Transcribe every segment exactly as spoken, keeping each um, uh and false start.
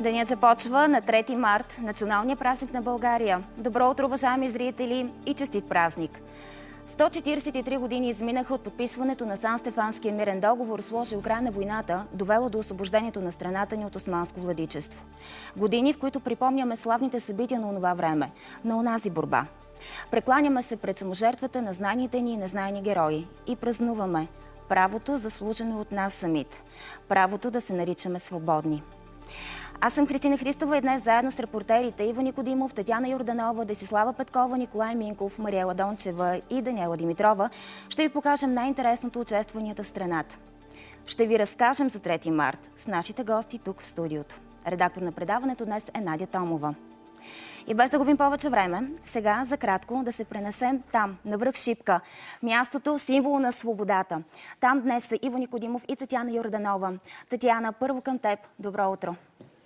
Денят започва на трети март, националния празник на България. Добро утро, уважаеми зрители, и честит празник! сто четиридесет и три години изминаха от подписването на Сан-Стефанския мирен договор, сложил край на войната, довело до освобождението на страната ни от османско владичество. Години, в които припомняме славните събития на онова време, на онази борба. Прекланяме се пред саможертвата на знаните ни и незнайни герои и празнуваме правото, заслужено от нас самите. Правото да се наричаме свободни. Аз съм Христина Христова и днес заедно с репортерите Иво Никодимов, Татяна Йорданова, Десислава Петкова, Николай Минков, Мариела Дончева и Даниела Димитрова ще ви покажем най-интересното от честванията в страната. Ще ви разкажем за трети март с нашите гости тук в студиото. Редактор на предаването днес е Надя Томова. И без да губим повече време, сега за кратко да се пренесем там, на връх Шипка, мястото символ на свободата. Там днес са Иво Никодимов и Татяна Йорданова. Татяна, първо към теб. Добро утро!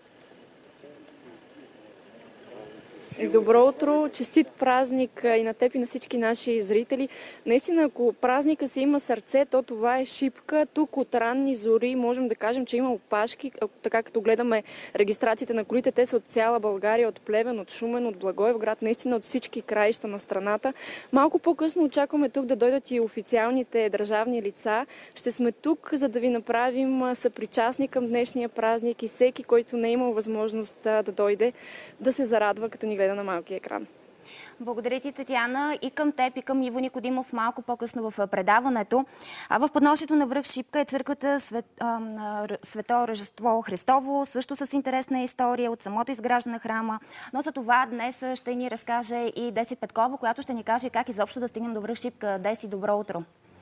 Добро утро, честит празник и на теб и на всички наши зрители. Наистина, ако празника си има сърце, то това е Шипка. Тук от ранни зори можем да кажем, че има опашки. Така като гледаме регистрациите на колите, те са от цяла България, от Плевен, от Шумен, от Благоевград, наистина от всички краища на страната. Малко по-късно очакваме тук да дойдат и официалните държавни лица. Ще сме тук, за да ви направим съпричастни към днешния празник и всеки, който не е имал възможност да дойде, да се зарадва, като ни гледа на малкия екран. Благодаря ти, Татяна, и към теб, и към Иво Никодимов малко по-късно в предаването. А в подножието на връх Шипка е църквата Свет, а, Свето Рождество Христово, също с интересна история от самото изграждане на храма. Но за това днес ще ни разкаже и Деси Петкова, която ще ни каже как изобщо да стигнем до връх Шипка. Деси, добро утро!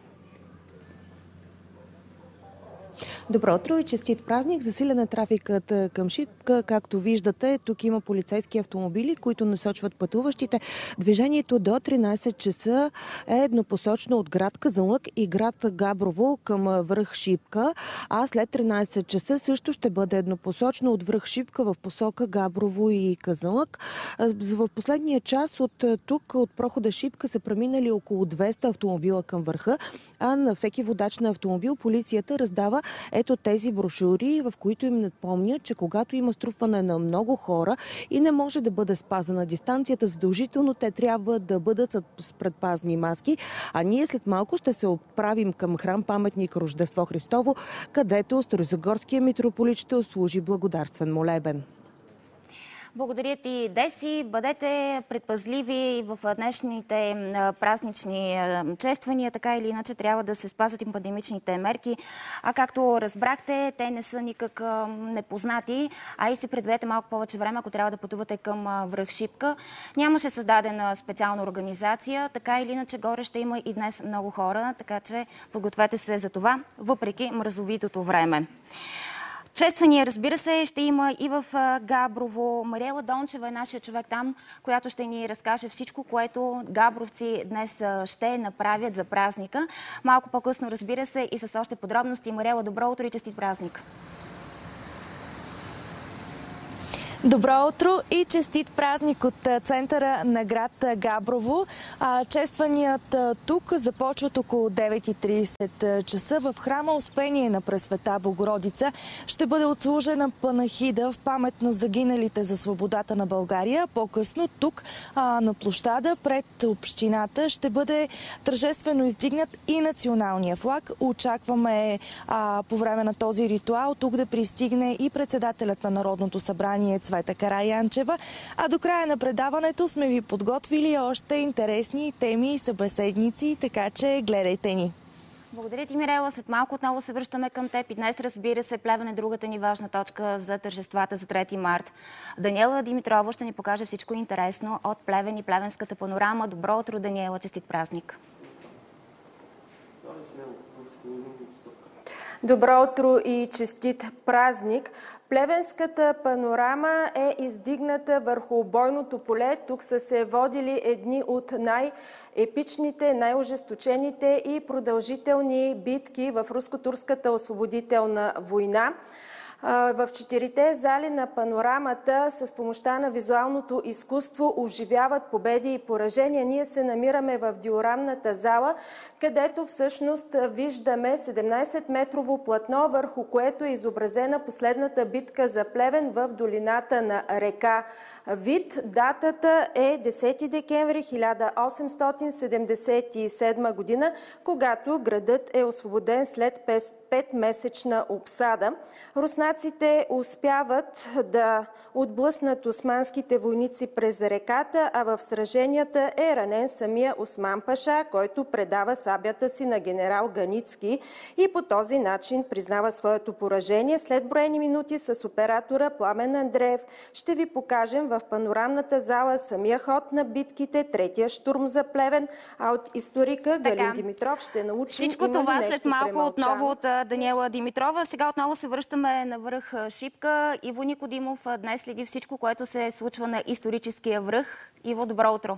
Добро утро и честит празник. Засилен е трафикът към Шипка. Както виждате, тук има полицейски автомобили, които насочват пътуващите. Движението до тринайсет часа е еднопосочно от град Казанлък и град Габрово към връх Шипка, а след тринайсет часа също ще бъде еднопосочно от връх Шипка в посока Габрово и Казанлък. В последния час от тук, от прохода Шипка, са преминали около двеста автомобила към върха, а на всеки водач на автомобил полицията раздава ето тези брошури, в които им напомнят, че когато има струпване на много хора и не може да бъде спазена дистанцията, задължително те трябва да бъдат с предпазни маски. А ние след малко ще се отправим към храм паметник Рождество Христово, където Старозагорския митрополит ще служи благодарствен молебен. Благодаря ти, Деси. Бъдете предпазливи в днешните празнични чествания. Така или иначе трябва да се спазват и пандемичните мерки. А както разбрахте, те не са никак непознати, а и си предвидете малко повече време, ако трябва да пътувате към връх Шипка. Нямаше създадена специална организация. Така или иначе горе ще има и днес много хора, така че подгответе се за това, въпреки мразовитото време. Чествания, разбира се, ще има и в Габрово. Мариела Дончева е нашия човек там, която ще ни разкаже всичко, което габровци днес ще направят за празника. Малко по-късно, разбира се, и с още подробности. Мариела, добро утро и честит празник! Добро утро и честит празник от центъра на град Габрово. Честваният тук започват около девет и трийсет часа. В храма Успение на Пресвета Богородица ще бъде отслужена панахида в памет на загиналите за свободата на България. По-късно тук на площада пред общината ще бъде тържествено издигнат и националния флаг. Очакваме по време на този ритуал тук да пристигне и председателят на Народното събрание Цвета Караянчева. А до края на предаването сме ви подготвили още интересни теми и събеседници, така че гледайте ни. Благодаря ти, Мирела. След малко отново се връщаме към теб и днес, разбира се, Плевен е другата ни важна точка за тържествата за трети март. Даниела Димитрова ще ни покаже всичко интересно от Плевен и плевенската панорама. Добро утро, Даниела. Честит празник! Добро утро и честит празник! Плевенската панорама е издигната върху бойното поле. Тук са се водили едни от най-епичните, най-ожесточените и продължителни битки в руско-турската освободителна война. В четирите зали на панорамата с помощта на визуалното изкуство оживяват победи и поражения. Ние се намираме в диорамната зала, където всъщност виждаме седемнайсетметрово платно, върху което е изобразена последната битка за Плевен в долината на река Вит. Датата е десети декември хиляда осемстотин седемдесет и седма година, когато градът е освободен след петмесечна обсада. Руснаците успяват да отблъснат османските войници през реката, а в сраженията е ранен самия Осман паша, който предава сабята си на генерал Ганицки и по този начин признава своето поражение. След броени минути с оператора Пламен Андреев ще ви покажем в панорамната зала самия ход на битките, третия штурм за Плевен, а от историка Галин така. Димитров ще научим всичко това след малко премълчано. Отново от Даниела Димитрова. Сега отново се връщаме на връх Шипка. Иво Никодимов днес следи всичко, което се случва на историческия връх. Иво, добро утро!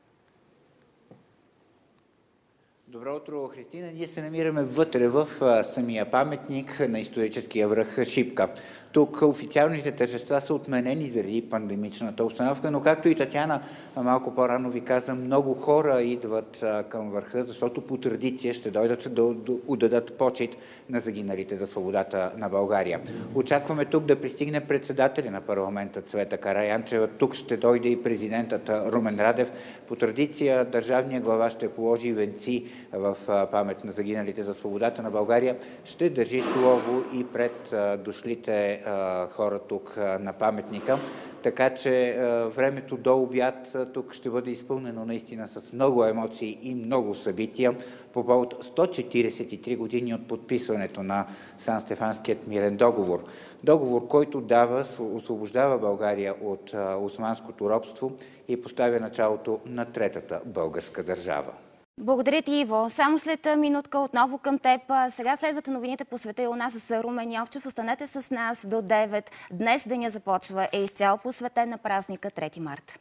Добро утро, Христина. Ние се намираме вътре в а, самия паметник на историческия връх Шипка. Тук официалните тържества са отменени заради пандемичната обстановка, но както и Татяна малко по-рано ви каза, много хора идват а, към върха, защото по традиция ще дойдат да отдадат почет на загиналите за свободата на България. Очакваме тук да пристигне председателя на парламента Цвета Караянчева. Тук ще дойде и президентът Румен Радев. По традиция държавният глава ще положи венци в памет на загиналите за свободата на България. Ще държи слово и пред а, дошлите хора тук на паметника. Така че времето до обяд тук ще бъде изпълнено наистина с много емоции и много събития по повод сто четирийсет и три години от подписването на Сан-Стефанският мирен договор. Договор, който дава, освобождава България от османското робство и поставя началото на третата българска държава. Благодаря ти, Иво. Само след минутка отново към теб. Сега следват новините по света и у нас с Румен Йовчев. Останете с нас до девет. Днес деня започва е изцяло посветен на празника трети март.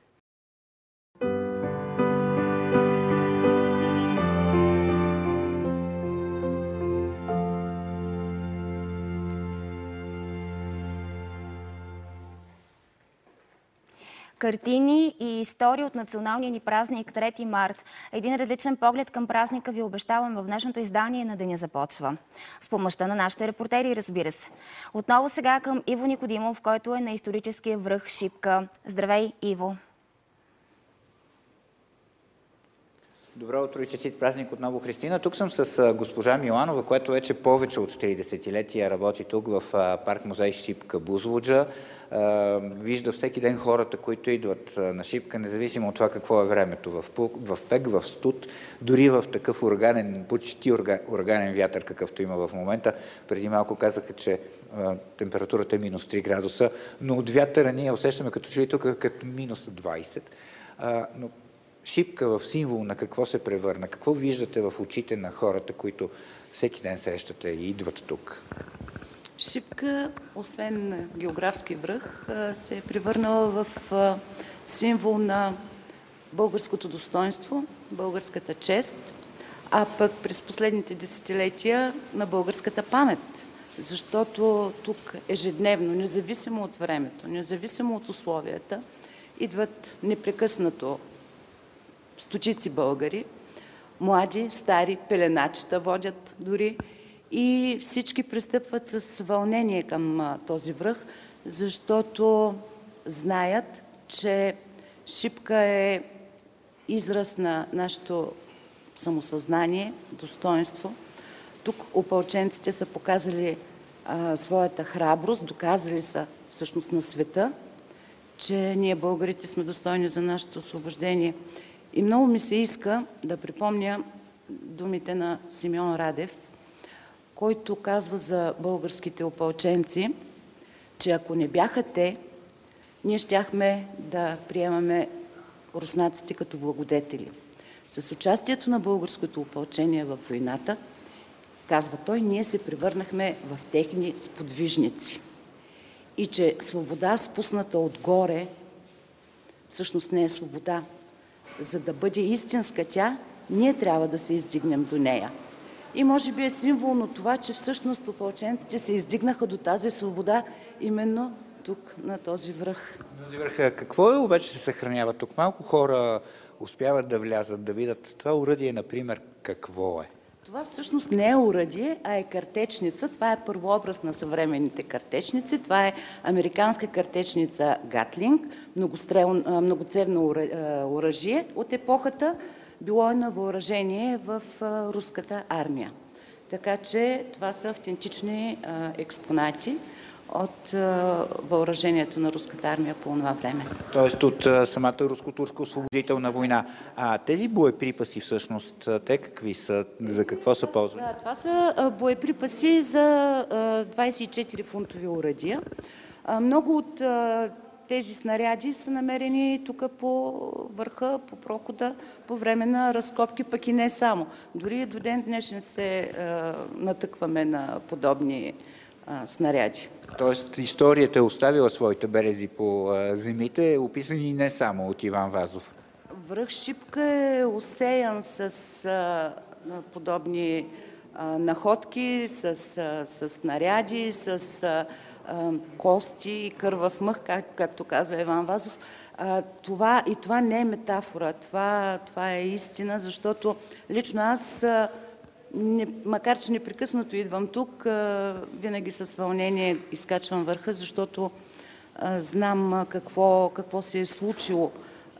Картини и истории от националния ни празник трети март. Един различен поглед към празника ви обещаваме в днешното издание на деня започва. С помощта на нашите репортери, разбира се. Отново сега към Иво Никодимов, който е на историческия връх Шипка. Здравей, Иво! Добро утро и честит празник отново, Христина. Тук съм с госпожа Миланова, която вече повече от три десетилетия работи тук в парк-музей Шипка Бузлуджа. Вижда всеки ден хората, които идват на Шипка, независимо от това какво е времето, в, в пек, в студ, дори в такъв ураганен, почти ураганен вятър, какъвто има в момента. Преди малко казаха, че а, температурата е минус три градуса, но от вятъра ние усещаме като че ли тук като минус двайсет. А, но Шипка в символ на какво се превърна? Какво виждате в очите на хората, които всеки ден срещате и идват тук? Шипка, освен географски връх, се е превърнала в символ на българското достоинство, българската чест, а пък през последните десетилетия на българската памет. Защото тук ежедневно, независимо от времето, независимо от условията, идват непрекъснато стотици българи, млади, стари, пеленачета водят дори, и всички пристъпват с вълнение към а, този връх, защото знаят, че Шипка е израз на нашето самосъзнание, достоинство. Тук опълченците са показали а, своята храброст, доказали са всъщност на света, че ние българите сме достойни за нашето освобождение. И много ми се иска да припомня думите на Симеон Радев, който казва за българските опълченци, че ако не бяха те, ние щяхме да приемаме руснаците като благодетели. С участието на българското опълчение в войната, казва той, ние се превърнахме в техни сподвижници. И че свобода, спусната отгоре, всъщност не е свобода. За да бъде истинска тя, ние трябва да се издигнем до нея. И може би е символно това, че всъщност опълченците се издигнаха до тази свобода именно тук, на този връх. Какво е обаче се съхранява тук? Малко хора успяват да влязат, да видят това уръдие, например, какво е? Това всъщност не е уръдие, а е картечница. Това е първообраз на съвременните картечници. Това е американска картечница Гатлинг, многоцевно оръжие от епохата. Било е на въоръжение в руската армия. Така че това са автентични експонати от въоръжението на руската армия по това време. Тоест от самата руско-турска освободителна война. А тези боеприпаси всъщност, те какви са? За какво са ползвани? Да, това са боеприпаси за двадесет и четири фунтови оръдия. Много от тези снаряди са намерени тук по върха, по прохода, по време на разкопки, пък и не само. Дори до ден днешен се натъкваме на подобни снаряди. Тоест историята е оставила своите белези по земите, описани не само от Иван Вазов. Връх Шипка е осеян с а, подобни а, находки, с, а, с снаряди, с а, а, кости и кървав мъх, как, както казва Иван Вазов. А, това, и това не е метафора, това, това е истина, защото лично аз, а, не, макар че непрекъснато идвам тук, а, винаги с вълнение изкачвам върха, защото а, знам какво, какво се е случило.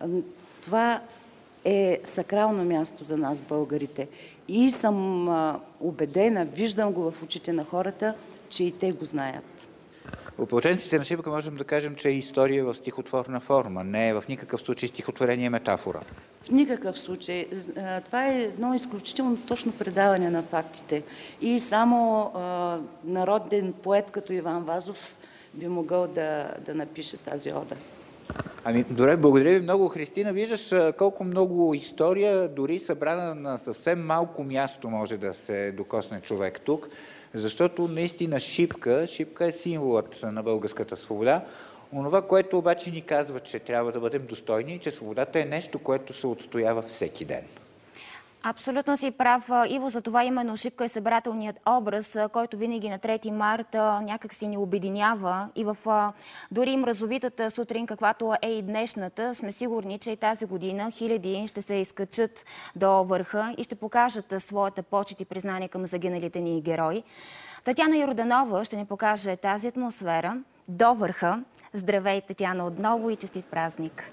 Това е сакрално място за нас, българите. И съм а, убедена, виждам го в очите на хората, че и те го знаят. Опълченците на Шипка можем да кажем, че е история в стихотворна форма. Не е в никакъв случай стихотворение метафора. В никакъв случай. Това е едно изключително точно предаване на фактите. И само а, народен поет като Иван Вазов би могъл да, да напише тази ода. Ами, добре, благодаря ви много, Христина. Виждаш колко много история, дори събрана на съвсем малко място може да се докосне човек тук, защото наистина Шипка, Шипка е символът на българската свобода. Онова, което обаче ни казва, че трябва да бъдем достойни, че свободата е нещо, което се отстоява всеки ден. Абсолютно си прав, Иво, за това именно Шипка е събрателният образ, който винаги на трети март някак си ни обединява и в дори мразовитата сутрин, каквато е и днешната, сме сигурни, че и тази година хиляди ще се изкачат до върха и ще покажат своята почет и признание към загиналите ни герои. Татяна Йорданова ще ни покаже тази атмосфера до върха. Здравей, Татяна, отново и честит празник!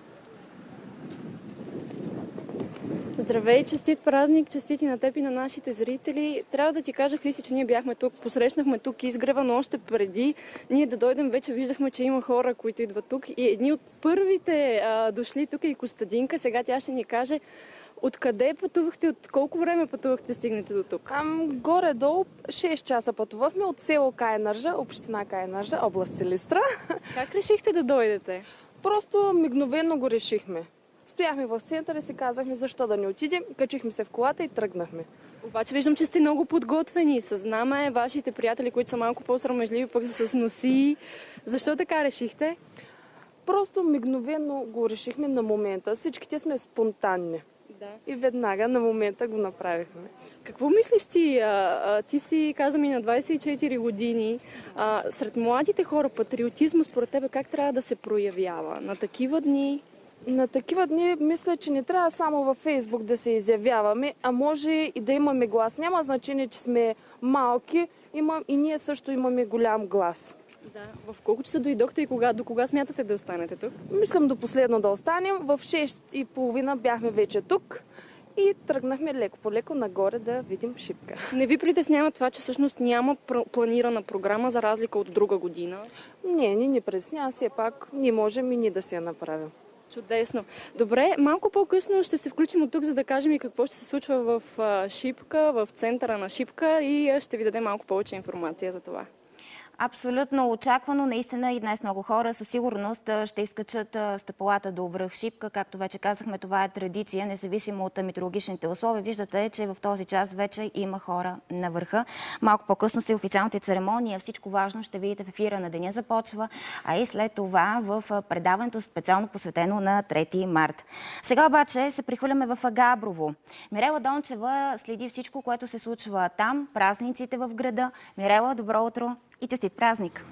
Здравей, честит празник, честити на теб и на нашите зрители. Трябва да ти кажа, Хриси, че ние бяхме тук, посрещнахме тук изгрева, но още преди ние да дойдем, вече виждахме, че има хора, които идват тук. И едни от първите а, дошли тук е и Костадинка. Сега тя ще ни каже откъде пътувахте, от колко време пътувахте, стигнете до тук? Ам, горе-долу шест часа пътувахме от село Кайнържа, община Кайнържа, област Силистра. Как решихте да дойдете? Просто мигновено го решихме. Стояхме в центъра и си казахме защо да не отидем, качихме се в колата и тръгнахме. Обаче виждам, че сте много подготвени с знаме, вашите приятели, които са малко по-срамежливи, пък са с носи. Защо така решихте? Просто мигновено го решихме на момента. Всичките сме спонтанни. Да. И веднага на момента го направихме. Какво мислиш ти? А, а, ти си, каза ми, на двадесет и четири години. А, сред младите хора патриотизма според тебе как трябва да се проявява? На такива дни? На такива дни мисля, че не трябва само във Фейсбук да се изявяваме, а може и да имаме глас. Няма значение, че сме малки, имам, и ние също имаме голям глас. Да. В колко часа дойдохте и кога, до кога смятате да останете тук? Мислям до последно да останем. В шест и половина бяхме вече тук и тръгнахме леко по леко нагоре да видим Шипка. Не ви притеснява това, че всъщност няма планирана програма за разлика от друга година? Не, ни не притеснява, все пак ние можем и ние да си я направим. Чудесно. Добре, малко по-късно ще се включим от тук, за да кажем и какво ще се случва в Шипка, в центъра на Шипка и ще ви дадем малко повече информация за това. Абсолютно очаквано. Наистина и днес много хора със сигурност ще изкачат стъпалата до връх Шипка. Както вече казахме, това е традиция, независимо от метеорологичните условия. Виждате, че в този час вече има хора на върха. Малко по-късно са официалните церемонии. Всичко важно ще видите в ефира на деня започва, а и след това в предаването специално посветено на трети март. Сега обаче се прихвърляме в Габрово. Мирела Дончева следи всичко, което се случва там, празниците в града. Мирела, добро утро и честит празник!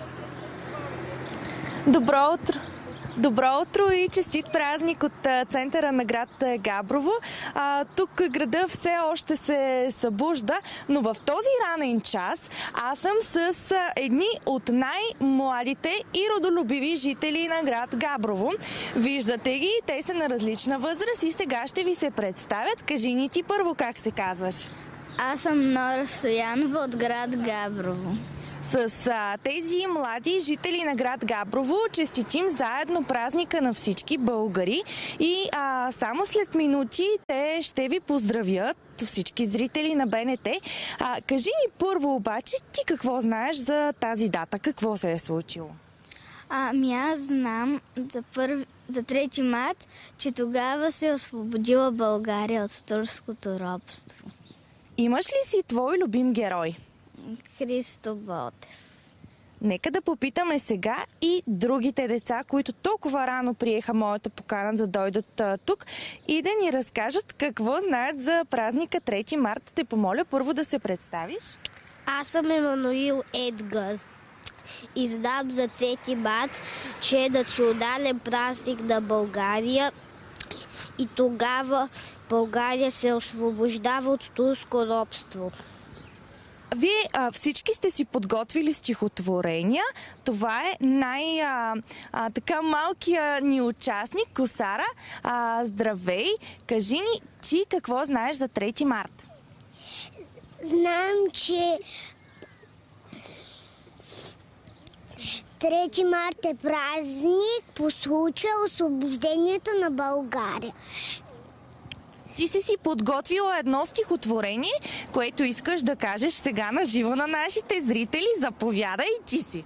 Добро утро! Добро утро и честит празник от центъра на град Габрово. А, тук града все още се събужда, но в този ранен час аз съм с едни от най-младите и родолюбиви жители на град Габрово. Виждате ги, те са на различна възраст и сега ще ви се представят. Кажи ни ти първо как се казваш. Аз съм Нора Стоянова от град Габрово. С а, тези млади жители на град Габрово честитим заедно празника на всички българи и а, само след минути те ще ви поздравят, всички зрители на Б Н Т. А, кажи ни първо обаче, ти какво знаеш за тази дата? Какво се е случило? Ами аз знам за, първи, за трети март, че тогава се е освободила България от турското робство. Имаш ли си твой любим герой? Христо Ботев. Нека да попитаме сега и другите деца, които толкова рано приеха моята покана да дойдат а, тук и да ни разкажат какво знаят за празника трети март. Те помоля първо да се представиш. Аз съм Емануил Едгар и знам за трети март, че е национален празник на България и тогава България се освобождава от турско робство. Вие а, всички сте си подготвили стихотворения. Това е най-така малкия ни участник, Косара. А, здравей! Кажи ни ти какво знаеш за трети март? Знам, че трети март е празник по случай освобождението на България. Ти си си подготвила едно стихотворение, което искаш да кажеш сега на живо на нашите зрители. Заповядай ти си.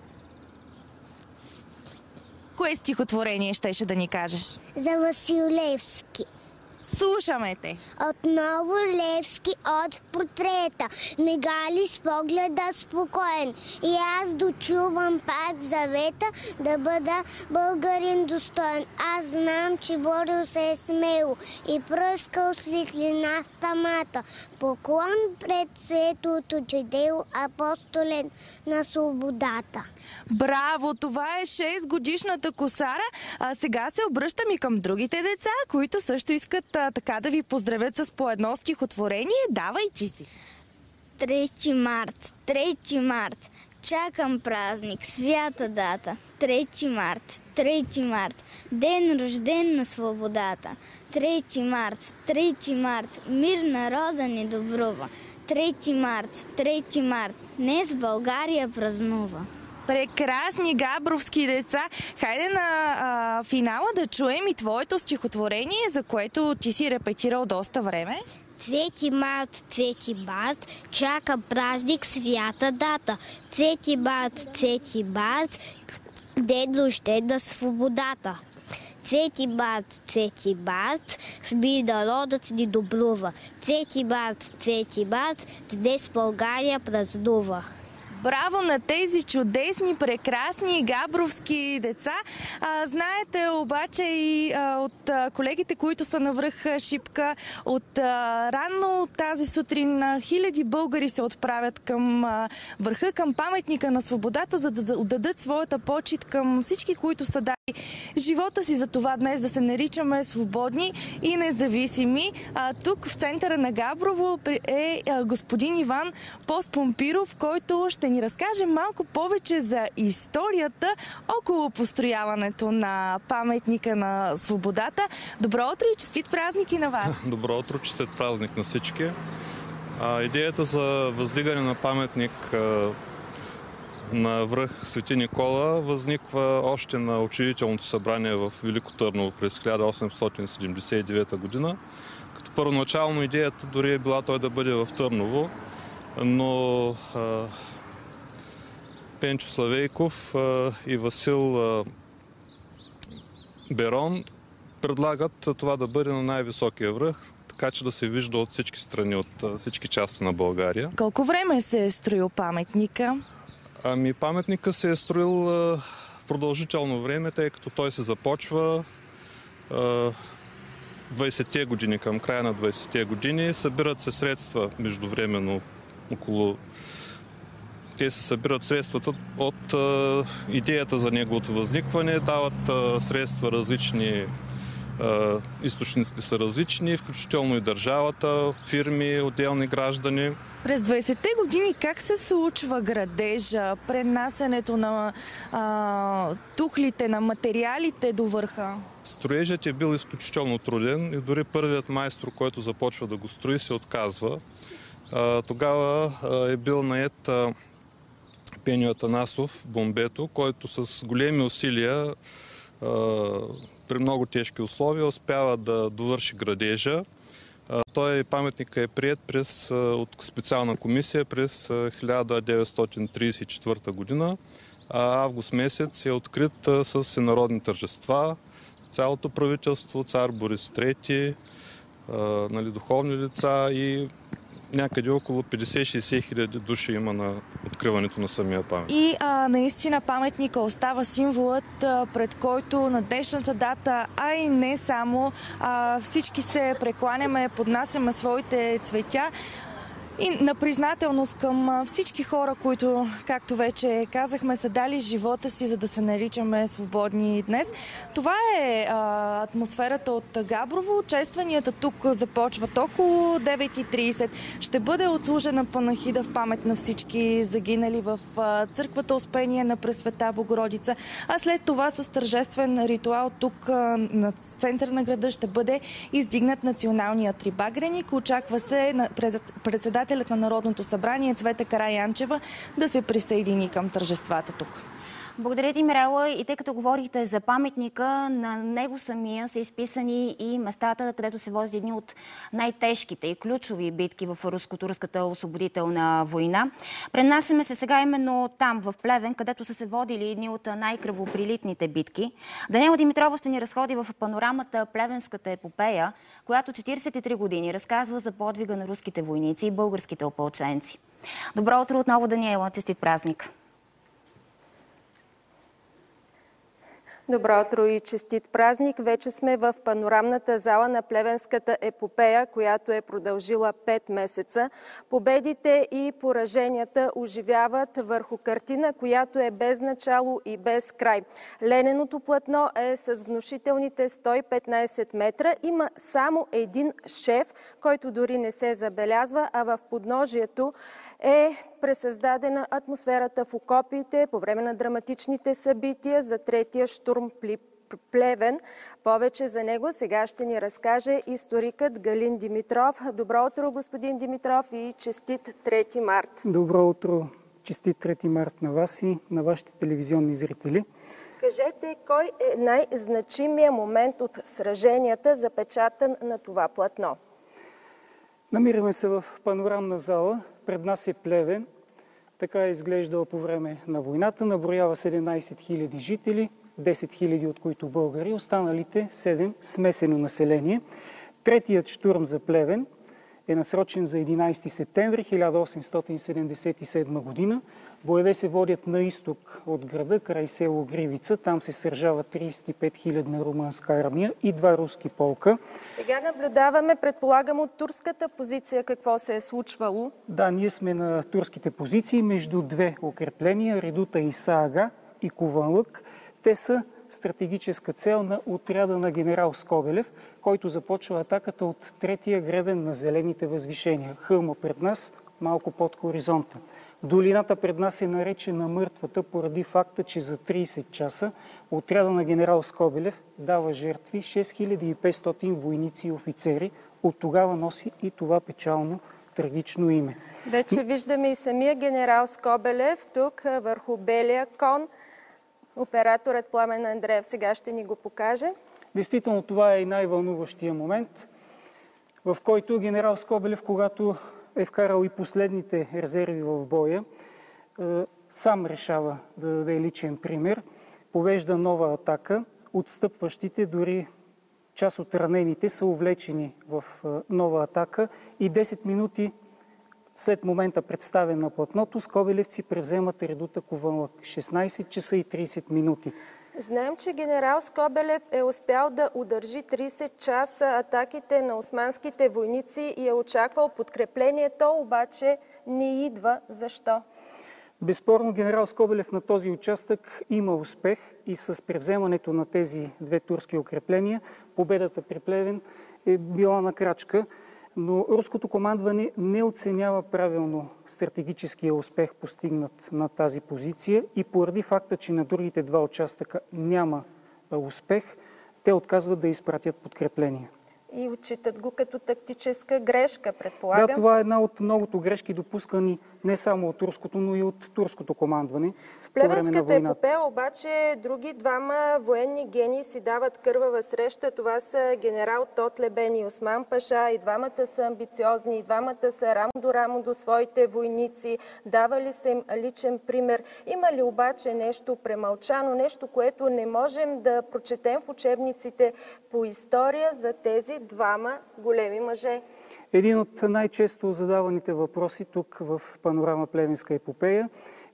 Кое стихотворение щеше да ни кажеш? За Васил Левски. Слушаме те. Отново Левски от портрета, мигали с погледа спокоен. И аз дочувам пак завета да бъда българин достоен. Аз знам, че борил се е смело и пръскал светлина в тамата. Поклон пред светлото чедело, апостолен на свободата. Браво! Това е шест годишната Косара. А сега се обръщам и към другите деца, които също искат а, така да ви поздравят с по едно стихотворение. Давай ти си. трети март, трети март. Чакам празник, свята дата. трети март, трети март. Ден рожден на свободата. трети март, трети март. Мир народа ни добрува. трети март, трети март. Днес България празнува. Прекрасни габровски деца! Хайде на а, финала да чуем и твоето стихотворение, за което ти си репетирал доста време. трети март, трети март, чака празник, свята дата. трети март, трети март, ден рожден на свободата. трети март, трети март, в мир народът ни добрува. трети март, трети март, днес България празнува. Браво на тези чудесни, прекрасни габровски деца. А, знаете обаче и а, от а, колегите, които са на връх Шипка, от а, рано тази сутрин а, хиляди българи се отправят към а, върха, към паметника на свободата, за да отдадат своята почит към всички, които са дали живота си за това днес да се наричаме свободни и независими. А, тук в центъра на Габрово е а, господин Иван Постпомпиров, който ще ни разкаже малко повече за историята около построяването на паметника на свободата. Добро утро и честит празник и на вас! Добро утро, честит празник на всички! А, идеята за въздигане на паметник а, на връх Свети Никола възниква още на учредителното събрание в Велико Търново през хиляда осемстотин седемдесет и девета година. Като първоначално идеята дори е била той да бъде в Търново, но а, Пенчо Славейков и Васил Берон предлагат това да бъде на най-високия връх, така че да се вижда от всички страни, от всички части на България. Колко време се е строил паметника? Ами паметника се е строил а, продължително време, тъй като той се започва а, двайсетте години, към края на двайсетте години. Събират се средства междувременно около... Те се събират средствата от а, идеята за неговото възникване, дават а, средства различни, а, източниците са различни, включително и държавата, фирми, отделни граждани. През двайсетте години как се случва градежа, пренасенето на а, тухлите, на материалите до върха? Строежът е бил изключително труден и дори първият майстор, който започва да го строи, се отказва. А, тогава а, е бил наед а, Пеньо Атанасов, Бомбето, който с големи усилия а, при много тежки условия успява да довърши градежа. А, той паметника е приет през, от специална комисия през хиляда деветстотин трийсет и четвърта година. А август месец е открит а, с всенародни тържества. Цялото правителство, цар Борис трети, а, нали, духовни лица и някъде около петдесет-шейсет хиляди души има на откриването на самия паметник. И а, наистина паметника остава символът, а, пред който на днешната дата, а и не само, а, всички се прекланяме, поднасяме своите цветя. И на признателност към всички хора, които, както вече казахме, са дали живота си, за да се наричаме свободни днес. Това е а, атмосферата от Габрово. Честванията тук започват около девет и трийсет. Ще бъде отслужена панахида в памет на всички загинали в а, църквата Успение на Пресвета Богородица. А след това с тържествен ритуал тук а, на център на града ще бъде издигнат националният трибагреник. Очаква се на председател Председателят на Народното събрание Цвета Караянчева да се присъедини към тържествата тук. Благодаря ти, Мирела. И тъй като говорихте за паметника, на него самия са изписани и местата, където се водят едни от най-тежките и ключови битки в руско-турската освободителна война. Пренасяме се сега именно там, в Плевен, където са се водили едни от най-кръвоприлитните битки. Даниела Димитрова ще ни разходи в панорамата Плевенската епопея, която четирийсет и три години разказва за подвига на руските войници и българските опълченци. Добро утро отново, Даниела. Честит празник! Добро утро и честит празник! Вече сме в панорамната зала на Плевенската епопея, която е продължила пет месеца. Победите и пораженията оживяват върху картина, която е без начало и без край. Лененото платно е с внушителните сто и петнайсет метра. Има само един шеф, който дори не се забелязва, а в подножието е пресъздадена атмосферата в окопите по време на драматичните събития за третия штурм Плевен. Повече за него сега ще ни разкаже историкът Галин Димитров. Добро утро, господин Димитров, и честит трети март. Добро утро, честит трети март на вас и на вашите телевизионни зрители. Кажете, кой е най-значимият момент от сраженията, запечатан на това платно? Намираме се в панорамна зала. Пред нас е Плевен. Така е изглеждала по време на войната. Наброява седемнайсет хиляди жители, десет хиляди от които българи, останалите седем смесено население. Третият щурм за Плевен е насрочен за единайсети септември хиляда осемстотин седемдесет и седма година. Боеве се водят на изток от града, край село Гривица. Там се сражава трийсет и пет хилядна румънска армия и два руски полка. Сега наблюдаваме, предполагам, от турската позиция какво се е случвало. Да, ние сме на турските позиции между две укрепления, редута Исаага и Куванлък. Те са стратегическа цел на отряда на генерал Скобелев, който започва атаката от третия гребен на зелените възвишения. Хълма пред нас, малко под хоризонта. Долината пред нас е наречена Мъртвата поради факта, че за трийсет часа отряда на генерал Скобелев дава жертви шест хиляди и петстотин войници и офицери. От тогава носи и това печално трагично име. Вече виждаме и самия генерал Скобелев тук върху белия кон. Операторът Пламен Андреев сега ще ни го покаже. Действително това е и най-вълнуващия момент, в който генерал Скобелев, когато е вкарал и последните резерви в боя, сам решава да даде личен пример, повежда нова атака, отстъпващите, дори част от ранените са увлечени в нова атака и десет минути след момента представен на платното, скобелевци превземат редута Куванлък. шестнайсет часа и трийсет минути. Знаем, че генерал Скобелев е успял да удържи трийсет часа атаките на османските войници и е очаквал подкрепление. То обаче не идва. Защо? Безспорно генерал Скобелев на този участък има успех и с превземането на тези две турски укрепления победата при Плевен е била на крачка, но руското командване не оценява правилно стратегическия успех, постигнат на тази позиция, и поради факта, че на другите два участъка няма успех, те отказват да изпратят подкрепление. И отчитат го като тактическа грешка, предполагам. Да, това е една от многото грешки, допускани не само от руското, но и от турското командване. В Плевенската епопея обаче други двама военни гении си дават кървава среща. Това са генерал Тотлебен и Осман Паша. И двамата са амбициозни, и двамата са рамо до рамо до своите войници. Давали са им личен пример. Има ли обаче нещо премълчано, нещо, което не можем да прочетем в учебниците по история за тези двама големи мъже? Един от най-често задаваните въпроси тук в панорама Плевенска епопея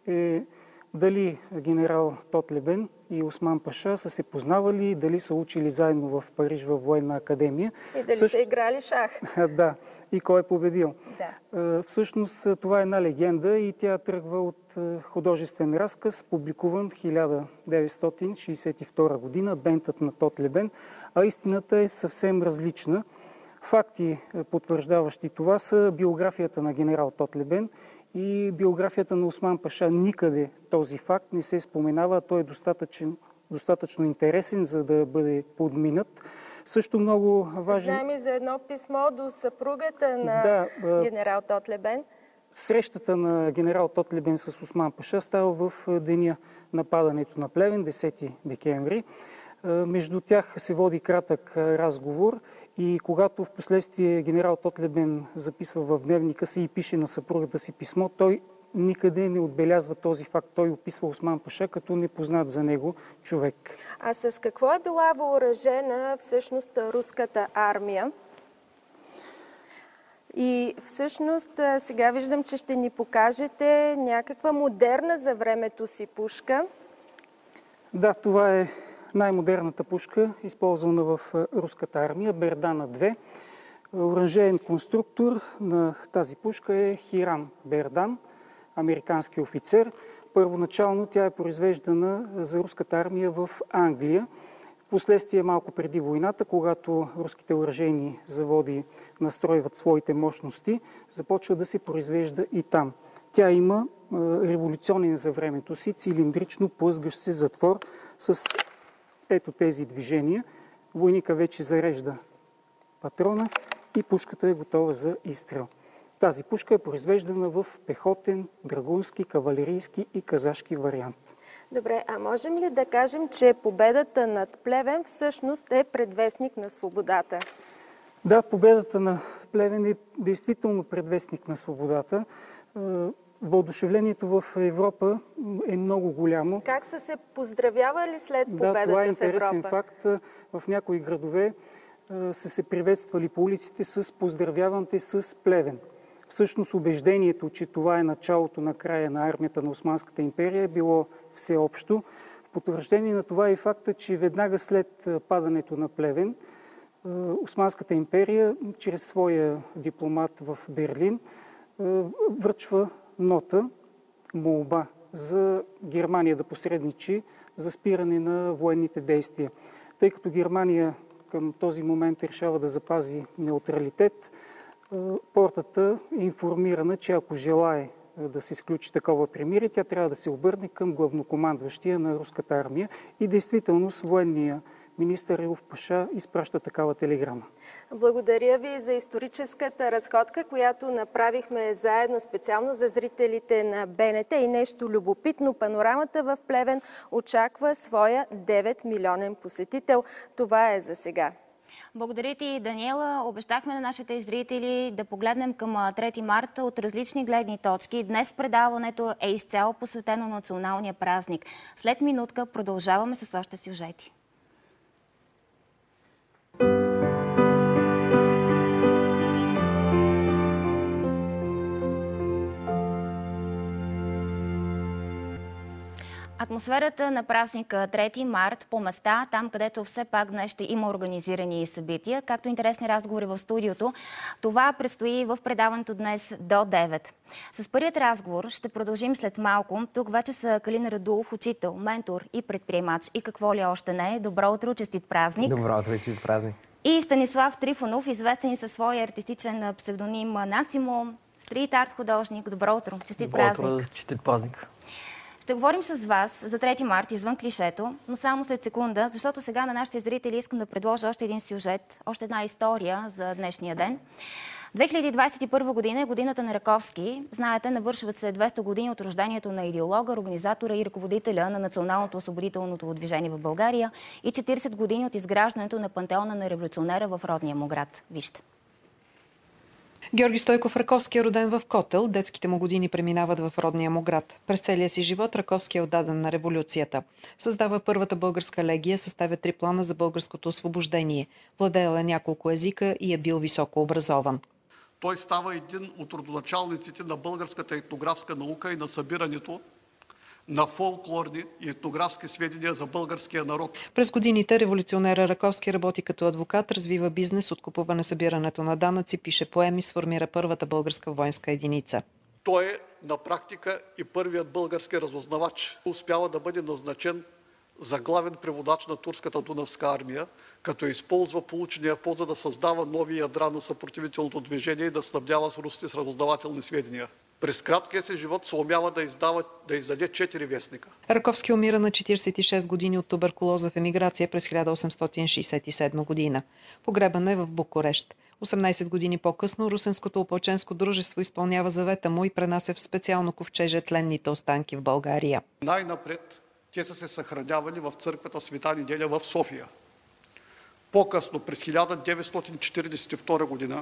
е дали генерал Тотлебен и Осман Паша са се познавали, дали са учили заедно в Париж във военна академия. И дали Също... са играли шах. Да. И кой е победил. Да. Всъщност това е една легенда и тя тръгва от художествен разказ, публикуван в хиляда деветстотин шейсет и втора година, Бентът на Тотлебен, а истината е съвсем различна. Факти, потвърждаващи това, са биографията на генерал Тотлебен и биографията на Осман Паша. Никъде този факт не се споменава, а той е достатъчно, достатъчно интересен, за да бъде подминат. Също много важен... Знаем и за едно писмо до съпругата на да, генерал Тотлебен. Срещата на генерал Тотлебен с Осман Паша става в деня на падането на Плевен, десети декември. Между тях се води кратък разговор и когато в последствие генерал Тотлебен записва в дневника си и пише на съпругата си писмо, той никъде не отбелязва този факт. Той описва Осман Паша като непознат за него човек. А с какво е била въоръжена всъщност руската армия? И всъщност сега виждам, че ще ни покажете някаква модерна за времето си пушка. Да, това е най-модерната пушка, използвана в руската армия, Бердана две. Оръжеен конструктор на тази пушка е Хирам Бердан, американски офицер. Първоначално тя е произвеждана за руската армия в Англия. Впоследствие, малко преди войната, когато руските оръжейни заводи настройват своите мощности, започва да се произвежда и там. Тя има революционен за времето си, цилиндрично плъзгащ се затвор с ето тези движения. Войника вече зарежда патрона и пушката е готова за изстрел. Тази пушка е произвеждана в пехотен, драгунски, кавалерийски и казашки вариант. Добре, а можем ли да кажем, че победата над Плевен всъщност е предвестник на свободата? Да, победата на Плевен е действително предвестник на свободата. Въодушевлението в Европа е много голямо. Как са се поздравявали след победата в Европа? Да, това е интересен факт. В някои градове са се приветствали по улиците с поздравяванте с Плевен. Всъщност убеждението, че това е началото на края на армията на Османската империя, е било всеобщо. Потвърждение на това е и факта, че веднага след падането на Плевен, Османската империя, чрез своя дипломат в Берлин, връчва нота, молба за Германия да посредничи за спиране на военните действия. Тъй като Германия към този момент решава да запази неутралитет, портата е информирана, че ако желае да се сключи такова примирие, тя трябва да се обърне към главнокомандващия на руската армия и действително с военния министър Елов Паша изпраща такава телеграма. Благодаря ви за историческата разходка, която направихме заедно специално за зрителите на БНТ. И нещо любопитно, панорамата в Плевен очаква своя девет милионен посетител. Това е за сега. Благодаря ти, Даниела. Обещахме на нашите зрители да погледнем към трети март от различни гледни точки. Днес предаването е изцяло посветено на националния празник. След минутка продължаваме с още сюжети. Атмосферата на празника трети март по места, там където все пак днес ще има организирани събития, както интересни разговори в студиото, това предстои в предаването днес до девет. С първият разговор ще продължим след малко. Тук вече са Калин Радулов, учител, ментор и предприемач и какво ли още не е. Добро утро, честит празник! Добро утро, честит празник! И Станислав Трифонов, известен със своя артистичен псевдоним Насимо, стрит арт художник. Добро утро, честит Добро празник! утро, честит празник! Ще говорим с вас за трети март извън клишето, но само след секунда, защото сега на нашите зрители искам да предложа още един сюжет, още една история за днешния ден. две хиляди двадесет и първа година е годината на Раковски. Знаете, навършват се двеста години от рождението на идеолога, организатора и ръководителя на Националното освободителното движение в България и четиридесет години от изграждането на пантеона на революционера в родния му град. Вижте. Георги Стойков Раковски е роден в Котел. Детските му години преминават в родния му град. През целия си живот Раковски е отдаден на революцията. Създава първата българска легия, съставя три плана за българското освобождение. Владеел е няколко езика и е бил високо образован. Той става един от родоначалниците на българската етнографска наука и на събирането на фолклорни и етнографски сведения за българския народ. През годините революционера Раковски работи като адвокат, развива бизнес, откупуване събирането на данъци, пише поеми, сформира първата българска воинска единица. Той е на практика и първият български разузнавач. Успява да бъде назначен за главен преводач на турската Дунавска армия, като използва получения пост, за да създава нови ядра на съпротивителното движение и да снабдява с руснаците с разузнавателни сведения. През краткия си живот се умява да, издава, да издаде четири вестника. Раковски умира на четиридесет и шест години от туберкулоза в емиграция през хиляда осемстотин шейсет и седма година. Погребан е в Букурещ. осемнадесет години по-късно Русенското опълченско дружество изпълнява завета му и пренася в специално ковчеже тленните останки в България. Най-напред те са се съхранявали в църквата Света Неделя в София. По-късно, през хиляда деветстотин четиридесет и втора година,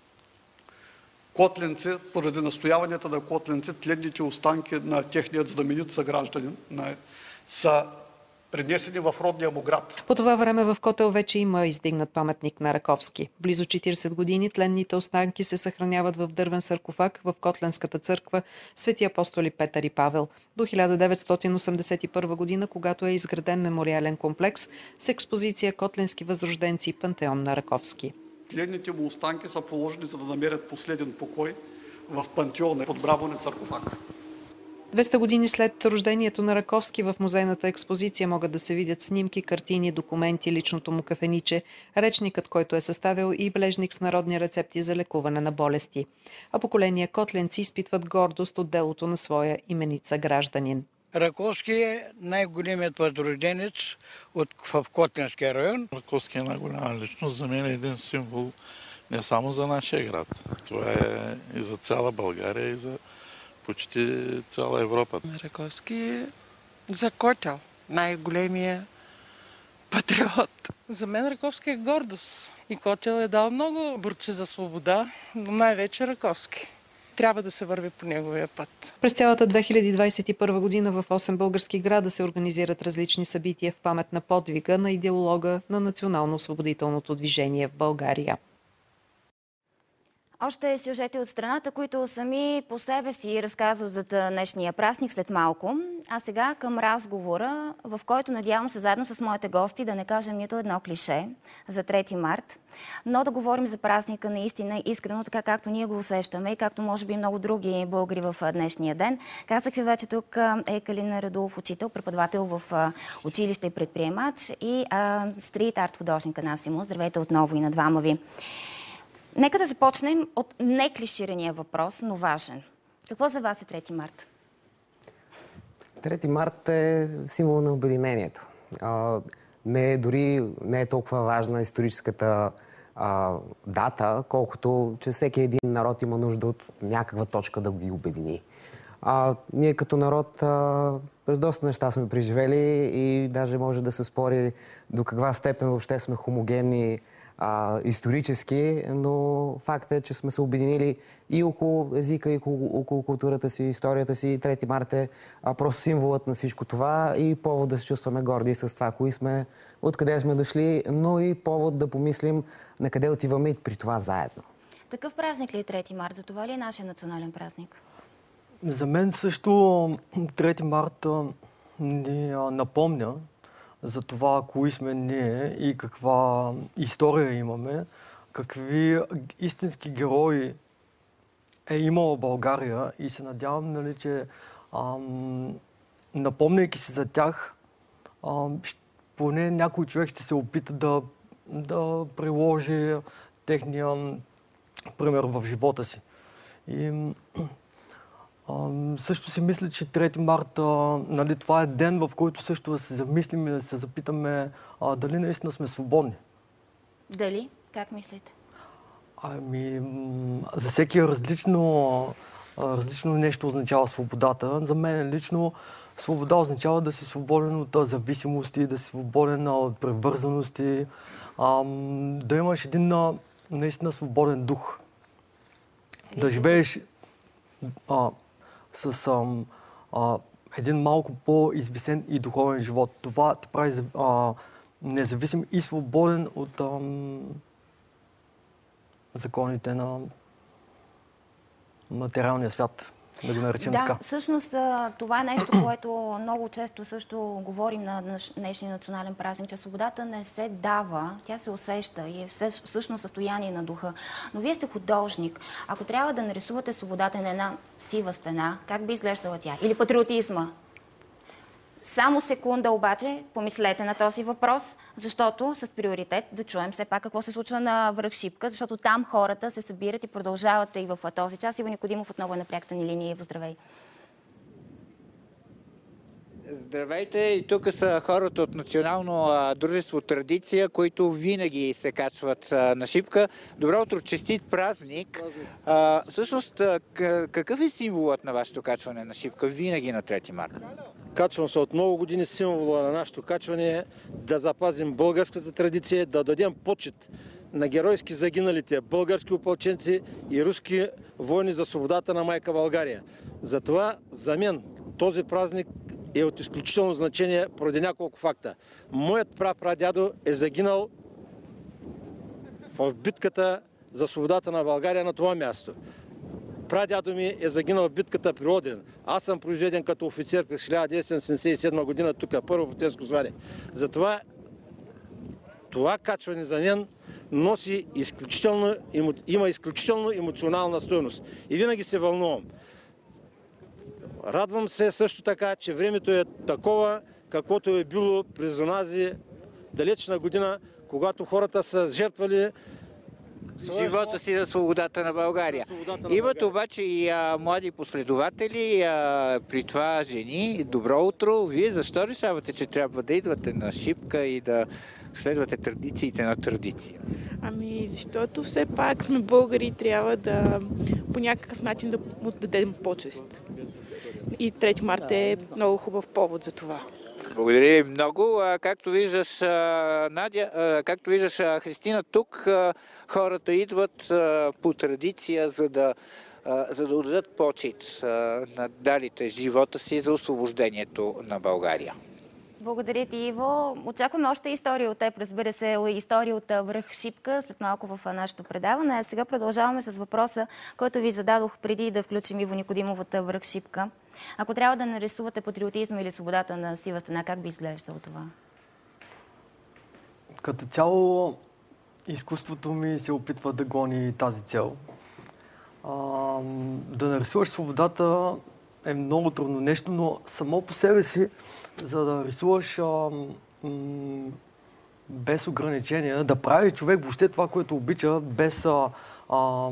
Котленци, поради настояванията на Котленци, тленните останки на техният знаменит съгражданин са пренесени в родния му град. По това време в Котел вече има издигнат паметник на Раковски. Близо четиридесет години тленните останки се съхраняват в дървен саркофаг в Котленската църква Свети апостоли Петър и Павел. До хиляда деветстотин осемдесет и първа година, когато е изграден мемориален комплекс с експозиция Котленски възрожденци и пантеон на Раковски. Тленните му останки са положени, за да намерят последен покой в пантеона под брамонен саркофаг. двеста години след рождението на Раковски в музейната експозиция могат да се видят снимки, картини, документи, личното му кафениче, речникът, който е съставил и бележник с народни рецепти за лекуване на болести. А поколения котленци изпитват гордост от делото на своя именица гражданин. Раковски е най-големият възрожденец от, в Котленския район. Раковски е най-голяма личност. За мен е един символ не само за нашия град. Това е и за цяла България, и за почти цяла Европа. Раковски е за Котел най-големия патриот. За мен Раковски е гордост. И Котел е дал много борци за свобода, но най-вече Раковски. Трябва да се върви по неговия път. През цялата две хиляди двадесет и първа година в осем български града се организират различни събития в памет на подвига на идеолога на Национално-освободителното движение в България. Още сюжети от страната, които сами по себе си разказват за днешния празник след малко. А сега към разговора, в който надявам се заедно с моите гости да не кажем нито едно клише за трети март, но да говорим за празника наистина искрено, така както ние го усещаме и както може би много други българи в днешния ден. Казах ви вече, тук е Калин Радулов, учител, преподавател в училище и предприемач и стрит арт художника Насимо. Здравейте отново и на двама ви. Нека да започнем от неклиширания въпрос, но важен. Какво за вас е трети март? трети март е символ на обединението. А, не е, дори не е толкова важна историческата а, дата, колкото че всеки един народ има нужда от някаква точка да ги обедини. А, ние като народ а, през доста неща сме преживели и даже може да се спори до каква степен въобще сме хомогенни а, исторически, но факт е, че сме се обединили и около езика, и около, около културата си, историята си. трети март е а, просто символът на всичко това и повод да се чувстваме горди с това, кои сме, откъде сме дошли, но и повод да помислим на къде отиваме и при това заедно. Такъв празник ли е трети март? За това ли е нашия национален празник? За мен също трети март ни напомня за това, кои сме ние и каква история имаме, какви истински герои е имала България и се надявам, нали, че ам, напомняйки се за тях, ам, поне някой човек ще се опита да, да приложи техния пример в живота си. И а, също си мисля, че трети март, а, нали, това е ден, в който също да се замислим и да се запитаме а, дали наистина сме свободни. Дали? Как мислите? Ами, за всеки е различно, различно нещо означава свободата. За мен лично свобода означава да си свободен от зависимости, да си свободен от превързаности, а, да имаш един наистина свободен дух. Да живееш а, с а, а, един малко по-извисен и духовен живот. Това те прави а, независим и свободен от а, законите на материалния свят, да го наречем да, така. Да, всъщност това е нещо, което много често също говорим на днешния национален празник, че свободата не се дава, тя се усеща и е всъщност състояние на духа. Но вие сте художник. Ако трябва да нарисувате свободата на една сива стена, как би изглеждала тя? Или патриотизма? Само секунда обаче помислете на този въпрос, защото с приоритет да чуем все пак какво се случва на връх Шипка, защото там хората се събират и продължават и в този час. Иво Никодимов отново е на пряката ни линия. Здравей! Здравейте! И тук са хората от Национално а, дружество Традиция, които винаги се качват а, на Шипка. Добро утро, честит празник! А, всъщност, а, какъв е символът на вашето качване на Шипка винаги на трети март? Качвам се от много години. Символа на нашето качване е да запазим българската традиция, да дадем почет на геройски загиналите български опълченци и руски войни за свободата на майка България. Затова за мен този празник е от изключително значение поради няколко факта. Моят прапрадядо е загинал в битката за свободата на България на това място. Прадядо ми е загинал в битката при Одрин. Аз съм произведен като офицер през хиляда деветстотин седемдесет и седма година тук, първо офицерско звание. Затова това качване за мен носи изключително, има изключително емоционална стойност. И винаги се вълнувам. Радвам се също така, че времето е такова, каквото е било през онази далечна година, когато хората са жертвали живота си за свободата на България. Имат обаче и а, млади последователи, а, при това жени. Добро утро! Вие защо решавате, че трябва да идвате на Шипка и да следвате традициите на традиция? Ами, защото все пак сме българи и трябва да по някакъв начин да му дадем почест. И трети март е много хубав повод за това. Благодаря ви много. Както виждаш, Надя, както виждаш, Христина, тук хората идват по традиция, за да, за да отдадат почет на далите живота си за освобождението на България. Благодаря ти, Иво. Очакваме още история от теб, разбира се, история от връх Шипка, след малко в нашето предаване. А сега продължаваме с въпроса, който ви зададох преди да включим Иво Никодимов от връх Шипка. Ако трябва да нарисувате патриотизма или свободата на сива стена, как би изглеждало това? Като цяло, изкуството ми се опитва да гони тази цел. А, да нарисуваш свободата е много трудно нещо, но само по себе си, за да рисуваш а, м, без ограничения, да прави човек въобще това, което обича, без, а, а,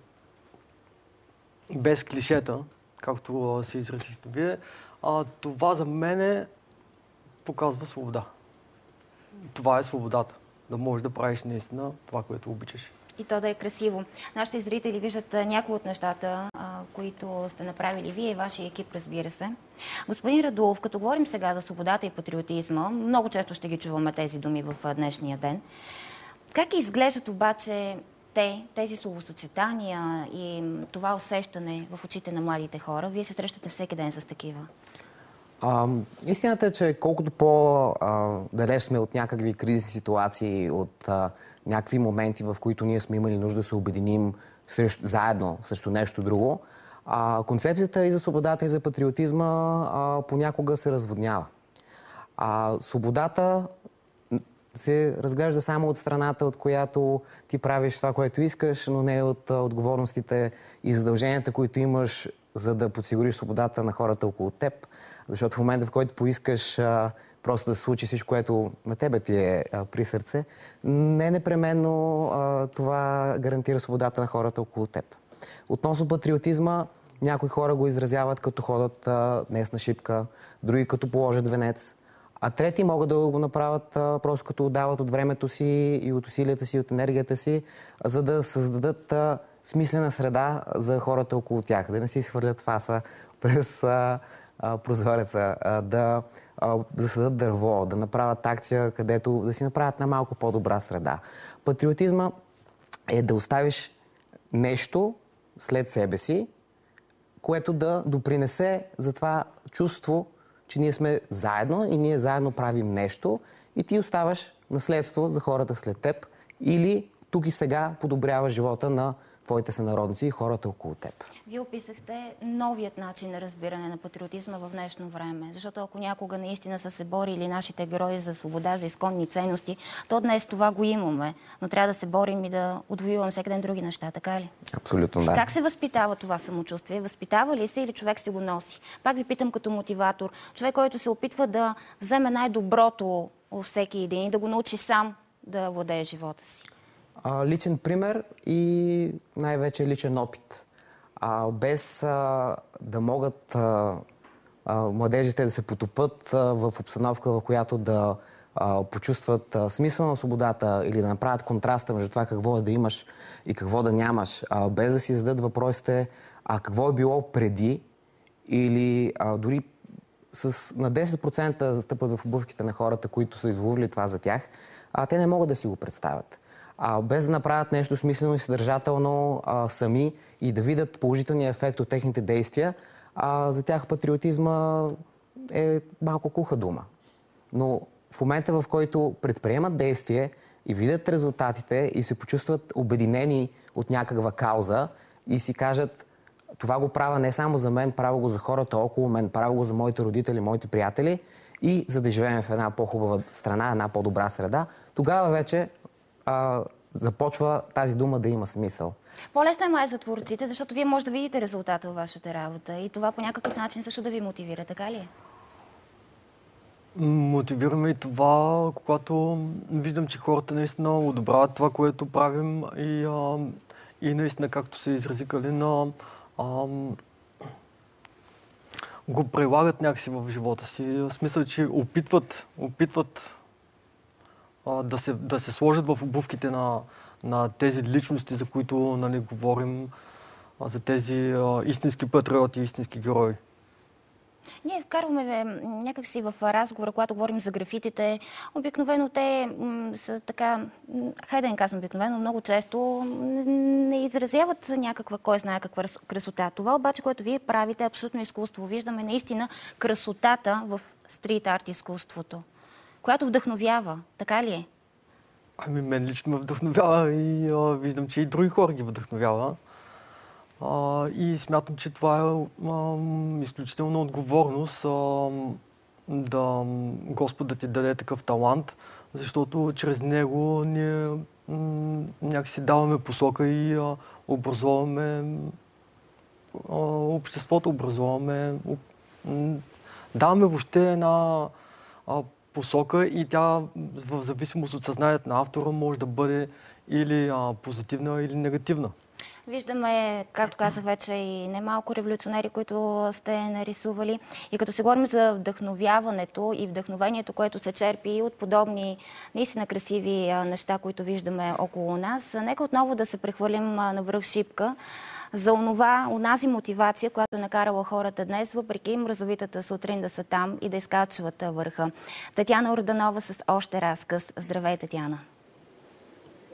без клишета, както се изразихте вие, а, това за мен показва свобода. Това е свободата. Да можеш да правиш наистина това, което обичаш. И то да е красиво. Нашите зрители виждат някои от нещата, които сте направили вие и вашия екип, разбира се. Господин Радулов, като говорим сега за свободата и патриотизма, много често ще ги чуваме тези думи в днешния ден. Как изглеждат обаче те, тези словосъчетания и това усещане в очите на младите хора? Вие се срещате всеки ден с такива. А, истината е, че колкото по-далеч сме от някакви кризисни ситуации, от а, някакви моменти, в които ние сме имали нужда да се обединим срещу, заедно срещу нещо друго, а, концепцията и за свободата, и за патриотизма а, понякога се разводнява. А, свободата се разглежда само от страната, от която ти правиш това, което искаш, но не от а, отговорностите и задълженията, които имаш, за да подсигуриш свободата на хората около теб. Защото в момента, в който поискаш а, просто да се случи всичко, което на тебе ти е а, при сърце, не непременно а, това гарантира свободата на хората около теб. Относно патриотизма, някои хора го изразяват като ходят а, днес на шипка, други като положат венец, а трети могат да го направят а, просто като отдават от времето си и от усилията си, и от енергията си, а, за да създадат а, смислена среда за хората около тях, да не си свърлят фаса през а, а, прозореца, а, да а, засадат дърво, да направят акция, където да си направят една малко по-добра среда. Патриотизма е да оставиш нещо след себе си, което да допринесе за това чувство, че ние сме заедно и ние заедно правим нещо и ти оставаш наследство за хората след теб или тук и сега подобряваш живота на твоите сънародници и хората около теб. Вие описахте новият начин на разбиране на патриотизма в днешно време. Защото ако някога наистина са се борили нашите герои за свобода, за изконни ценности, то днес това го имаме. Но трябва да се борим и да отвоюваме всеки ден други неща, така ли? Абсолютно да. Как се възпитава това самочувствие? Възпитава ли се или човек си го носи? Пак ви питам като мотиватор. Човек, който се опитва да вземе най-доброто от всеки един и да го научи сам да владее живота си. Личен пример и най-вече личен опит. А, без а, да могат а, а, младежите да се потопят а, в обстановка, в която да а, почувстват а, смисъл на свободата или да направят контраста между това какво е да имаш и какво да нямаш, а, без да си зададат въпросите а какво е било преди или а, дори с, на десет процента застъпват в обувките на хората, които са изволили това за тях, а те не могат да си го представят. А, без да направят нещо смислено и съдържателно а, сами и да видят положителния ефект от техните действия, а, за тях патриотизма е малко куха дума. Но в момента, в който предприемат действие и видят резултатите и се почувстват обединени от някаква кауза и си кажат, това го правя не само за мен, правя го за хората около мен, правя го за моите родители, моите приятели и за да живеем в една по-хубава страна, една по-добра среда, тогава вече а, започва тази дума да има смисъл. По-лесно е май за творците, защото вие може да видите резултата във вашата работа и това по някакъв начин също да ви мотивира, така ли е? Мотивираме и това, когато виждам, че хората наистина одобряват това, което правим и, а, и наистина, както се изрази Калина, а, го прилагат някакси в живота си. В смисъл, че опитват, опитват а, да, се, да се сложат в обувките на, на тези личности, за които, нали, говорим, а, за тези а, истински патриоти, истински герои. Ние вкарваме някакси в разговора, когато говорим за графитите. Обикновено те м, са така, хайде да не казвам обикновено, много често не изразяват някаква, кой знае каква красота. Това обаче, което вие правите, е абсолютно изкуство. Виждаме наистина красотата в стрит арт изкуството, която вдъхновява. Така ли е? Ами мен лично ме вдъхновява и а, виждам, че и други хора ги вдъхновява. А, и смятам, че това е а, изключителна отговорност а, да Господ да ти даде такъв талант, защото чрез него ние м, някакси даваме посока и а, образуваме а, обществото, образуваме, м, даваме въобще една а, посока и тя в зависимост от съзнанието на автора може да бъде или а, позитивна, или негативна. Виждаме, както казах вече, и немалко революционери, които сте нарисували. И като се говорим за вдъхновяването и вдъхновението, което се черпи от подобни наистина красиви неща, които виждаме около нас, нека отново да се прехвърлим навръх шипка за онова, онази мотивация, която е накарала хората днес, въпреки мразовитата сутрин да са там и да изкачват върха. Татяна Орданова с още разказ. Здравей, Татяна!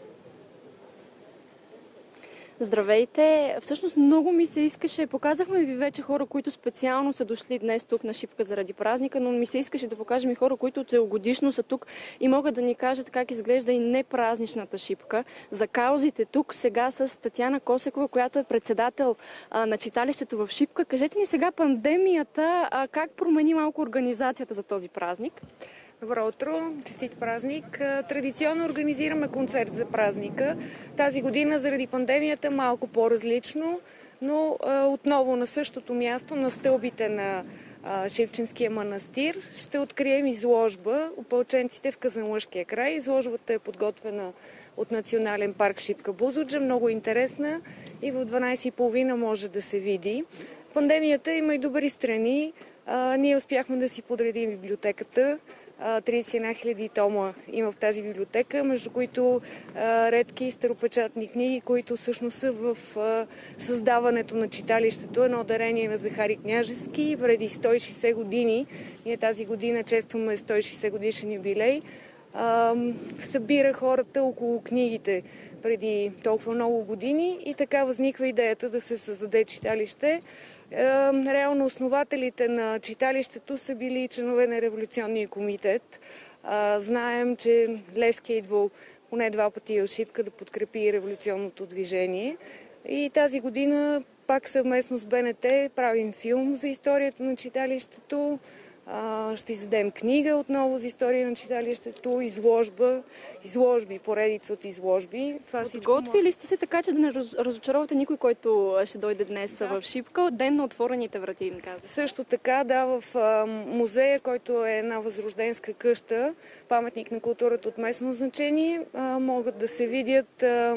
Здравейте! Всъщност много ми се искаше, показахме ви вече хора, които специално са дошли днес тук на Шипка заради празника, но ми се искаше да покажем и хора, които целогодишно са тук и могат да ни кажат как изглежда и непразничната Шипка. За каузите тук сега с Татяна Косекова, която е председател а, на читалището в Шипка. Кажете ни сега пандемията, а, как промени малко организацията за този празник? Добро утро, честит празник. Традиционно организираме концерт за празника. Тази година заради пандемията малко по-различно, но а, отново на същото място, на стълбите на а, Шипченския манастир, ще открием изложба "Опълченците в Казанлъшкия край". Изложбата е подготвена от Национален парк Шипка Бузлуджа, много интересна и в дванайсет и половина може да се види. Пандемията има и добри страни. А, ние успяхме да си подредим библиотеката. трийсет и една хиляди тома има в тази библиотека, между които а, редки старопечатни книги, които всъщност са в а, създаването на читалището. Едно дарение на Захари Княжески преди сто и шейсет години. Ние тази година честваме сто и шейсет годишен юбилей. А, събира хората около книгите преди толкова много години и така възниква идеята да се създаде читалище. Реално основателите на читалището са били членове на Революционния комитет. Знаем, че Левски е идвал поне два пъти в Шипка да подкрепи революционното движение. И тази година пак съвместно с БНТ правим филм за историята на читалището. Ще издадем книга отново за история на читалището, изложба, изложби, поредица от изложби. Подготвили ли сте се така, че да не разочаровате никой, който ще дойде днес да. в Шипка? Ден на отворените врати, им казвате. Също така, да, в а, музея, който е една възрожденска къща, паметник на културата от местно значение, а, могат да се видят а,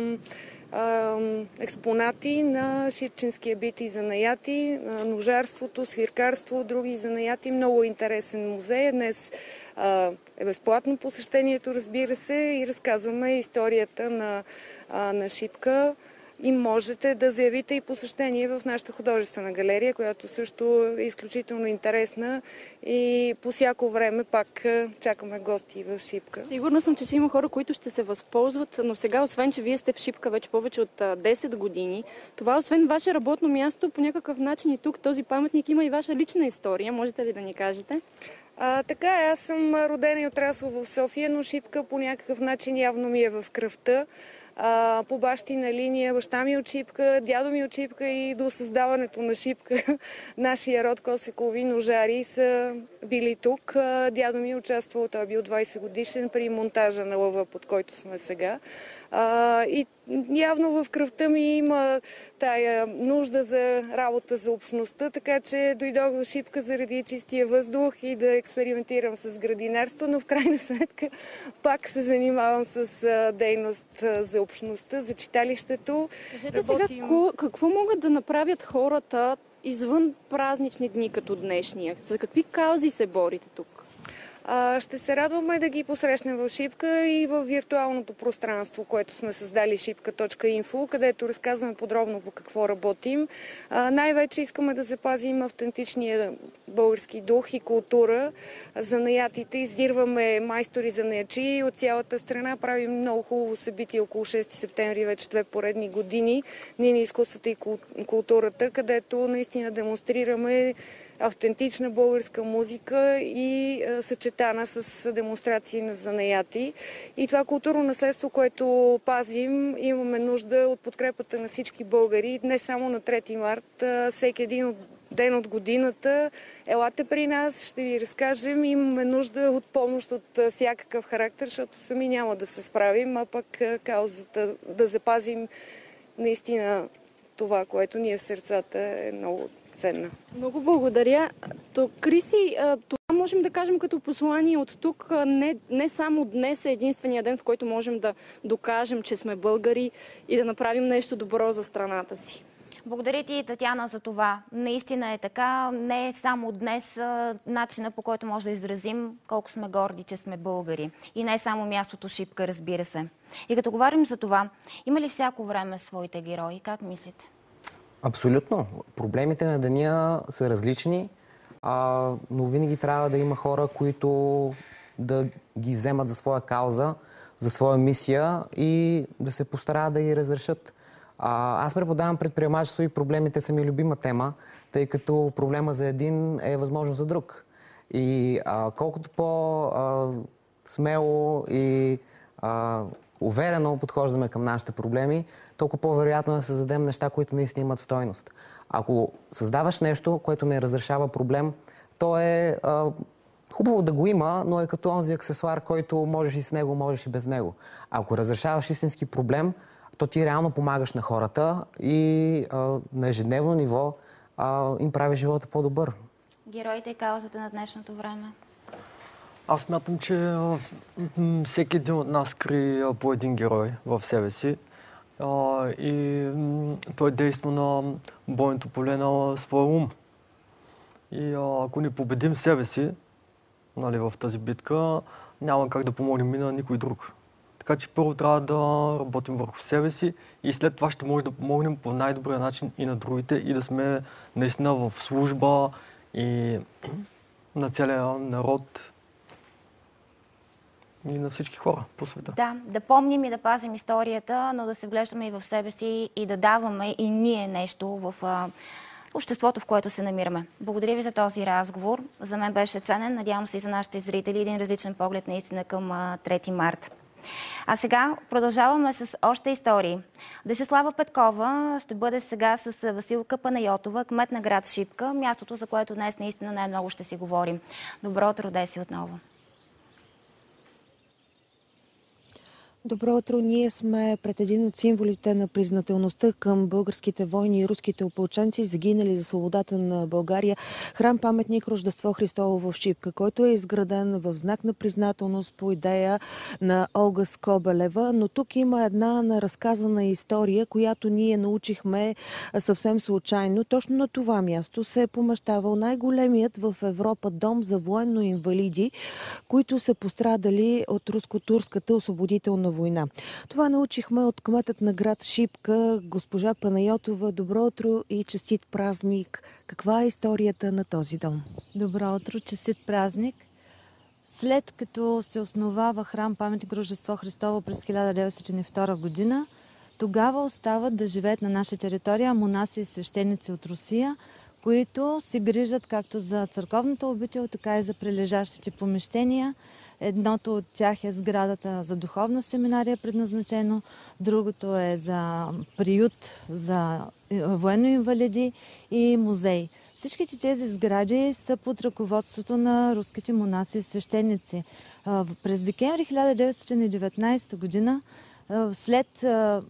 експонати на шипченския бит и занаяти, ножарството, свиркарство, други занаяти. Много интересен музей. Днес е безплатно посещението, разбира се, и разказваме историята на, на Шипка. И можете да заявите и посещение в нашата художествена галерия, която също е изключително интересна и по всяко време пак чакаме гости в Шипка. Сигурна съм, че ще има хора, които ще се възползват, но сега, освен че вие сте в Шипка вече повече от десет години, това освен ваше работно място, по някакъв начин и тук този паметник има и ваша лична история. Можете ли да ни кажете? А, така е, аз съм родена и отрасла в София, но Шипка по някакъв начин явно ми е в кръвта. А, по бащина линия, баща ми от Шипка, дядо ми от Шипка и до създаването на Шипка, нашия род Косекови ножари са били тук. А, дядо ми е участвал, той е бил двайсет годишен при монтажа на лъва, под който сме сега. А, и явно в кръвта ми има тая нужда за работа за общността, така че дойдох в Шипка заради чистия въздух и да експериментирам с градинарство, но в крайна сметка пак се занимавам с а, дейност а, за общността, за читалището. Кажете Работим... сега, какво могат да направят хората извън празнични дни като днешния? За какви каузи се борите тук? Ще се радваме да ги посрещнем в Шипка и в виртуалното пространство, което сме създали шипка точка инфо, където разказваме подробно по какво работим. Най-вече искаме да запазим автентичния български дух и култура. Занаятите издирваме майстори занаячи от цялата страна. Правим много хубаво събитие около шести септември, вече две поредни години. Ние на изкуствата и културата, където наистина демонстрираме автентична българска музика и а, съчетана с демонстрации на занаяти. И това културно наследство, което пазим, имаме нужда от подкрепата на всички българи. Не само на трети март, а, всеки един от ден от годината. Елате при нас, ще ви разкажем. Имаме нужда от помощ от а, всякакъв характер, защото сами няма да се справим, а пък а, каузата да запазим наистина това, което ние в сърцата е много ценна. Много благодаря. То, Криси, това можем да кажем като послание от тук. Не, не само днес е единствения ден, в който можем да докажем, че сме българи и да направим нещо добро за страната си. Благодаря ти, Татяна, за това. Наистина е така. Не е само днес начина, по който може да изразим колко сме горди, че сме българи. И не е само мястото Шипка, разбира се. И като говорим за това, има ли всяко време своите герои? Как мислите? Абсолютно. Проблемите на деня са различни, а, но винаги трябва да има хора, които да ги вземат за своя кауза, за своя мисия и да се постараят да ги разрешат. А, аз преподавам предприемачество и проблемите са ми любима тема, тъй като проблема за един е възможно за друг. И а, колкото по-смело и а, уверено подхождаме към нашите проблеми, толкова по-вероятно да създадем неща, които наистина имат стойност. Ако създаваш нещо, което не разрешава проблем, то е а, хубаво да го има, но е като онзи аксесуар, който можеш и с него, можеш и без него. Ако разрешаваш истински проблем, то ти реално помагаш на хората и а, на ежедневно ниво а, им прави живота по-добър. Героите и каузата на днешното време. Аз смятам, че а, всеки един от нас крие по един герой в себе си. А, и м, той действа на бойното поле на своя ум. И а, ако не победим себе си, нали, в тази битка, няма как да помогнем и на никой друг. Така че първо трябва да работим върху себе си и след това ще може да помогнем по най-добрия начин и на другите и да сме наистина в служба и на целия народ и на всички хора по света. Да, да помним и да пазим историята, но да се вглеждаме и в себе си и да даваме и ние нещо в а, обществото, в което се намираме. Благодаря ви за този разговор. За мен беше ценен. Надявам се и за нашите зрители един различен поглед наистина към а, трети март. А сега продължаваме с още истории. Десислава Петкова ще бъде сега с Василка Панайотова, кмет на град Шипка, мястото, за което днес наистина най-много ще си говорим. Добро утро, Деси, отново. Добро утро! Ние сме пред един от символите на признателността към българските войни и руските опълченци, загинали за свободата на България. Храм-паметник Рождество Христово в Шипка, който е изграден в знак на признателност по идея на Олга Скобелева. Но тук има една неразказана история, която ние научихме съвсем случайно. Точно на това място се е помещавал най-големият в Европа дом за военно-инвалиди, които са пострадали от руско-турската освободителна война. Това научихме от кметът на град Шипка, госпожа Панайотова. Добро утро и честит празник. Каква е историята на този дом? Добро утро, честит празник. След като се основава храм паметник Рождество Христово през хиляда деветстотин и втора година, тогава остават да живеят на наша територия монаси и свещеници от Русия, които се грижат както за църковната обител, така и за прилежащите помещения. Едното от тях е сградата за духовна семинария предназначено, другото е за приют за военно-инвалиди и музей. Всичките тези сгради са под ръководството на руските монаси и свещеници. През декември хиляда деветстотин и деветнадесета година, след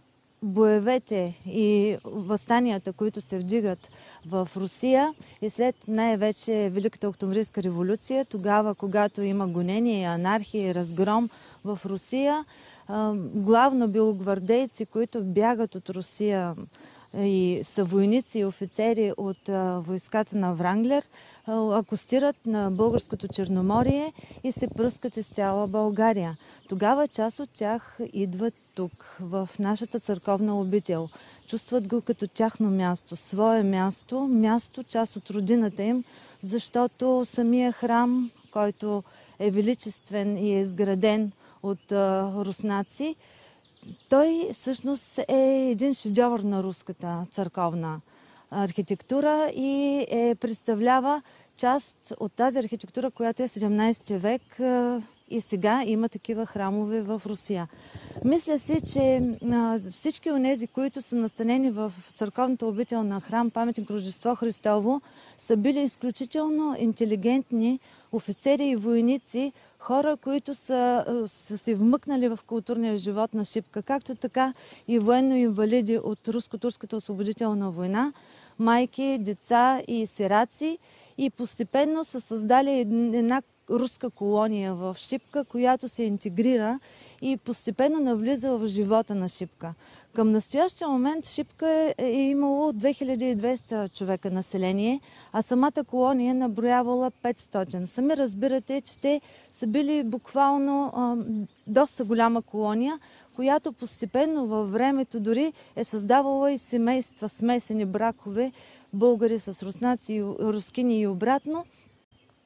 боевете и възстанията, които се вдигат в Русия и след най-вече Великата октомврийска революция, тогава, когато има гонение, анархия и разгром в Русия, главно белогвардейци, които бягат от Русия и са войници и офицери от войската на Вранглер, акостират на българското Черноморие и се пръскат из цяла България. Тогава част от тях идват тук, в нашата църковна обител. Чувстват го като тяхно място, свое място, място, част от родината им, защото самия храм, който е величествен и е изграден от а, руснаци, той всъщност е един шедьовър на руската църковна архитектура и е, представлява част от тази архитектура, която е седемнадесети век и сега има такива храмове в Русия. Мисля си, че всички онези, които са настанени в църковната обител на храм паметник Рождество Христово, са били изключително интелигентни офицери и войници, хора, които са, са се вмъкнали в културния живот на Шипка, както така и военно-инвалиди от руско-турската освободителна война, майки, деца и сираци, и постепенно са създали една руска колония в Шипка, която се интегрира и постепенно навлиза в живота на Шипка. Към настоящия момент Шипка е имало две хиляди и двеста човека население, а самата колония е наброявала петстотин. Сами разбирате, че те са били буквално а, доста голяма колония, която постепенно във времето дори е създавала и семейства, смесени бракове, българи с руснаци, рускини и обратно.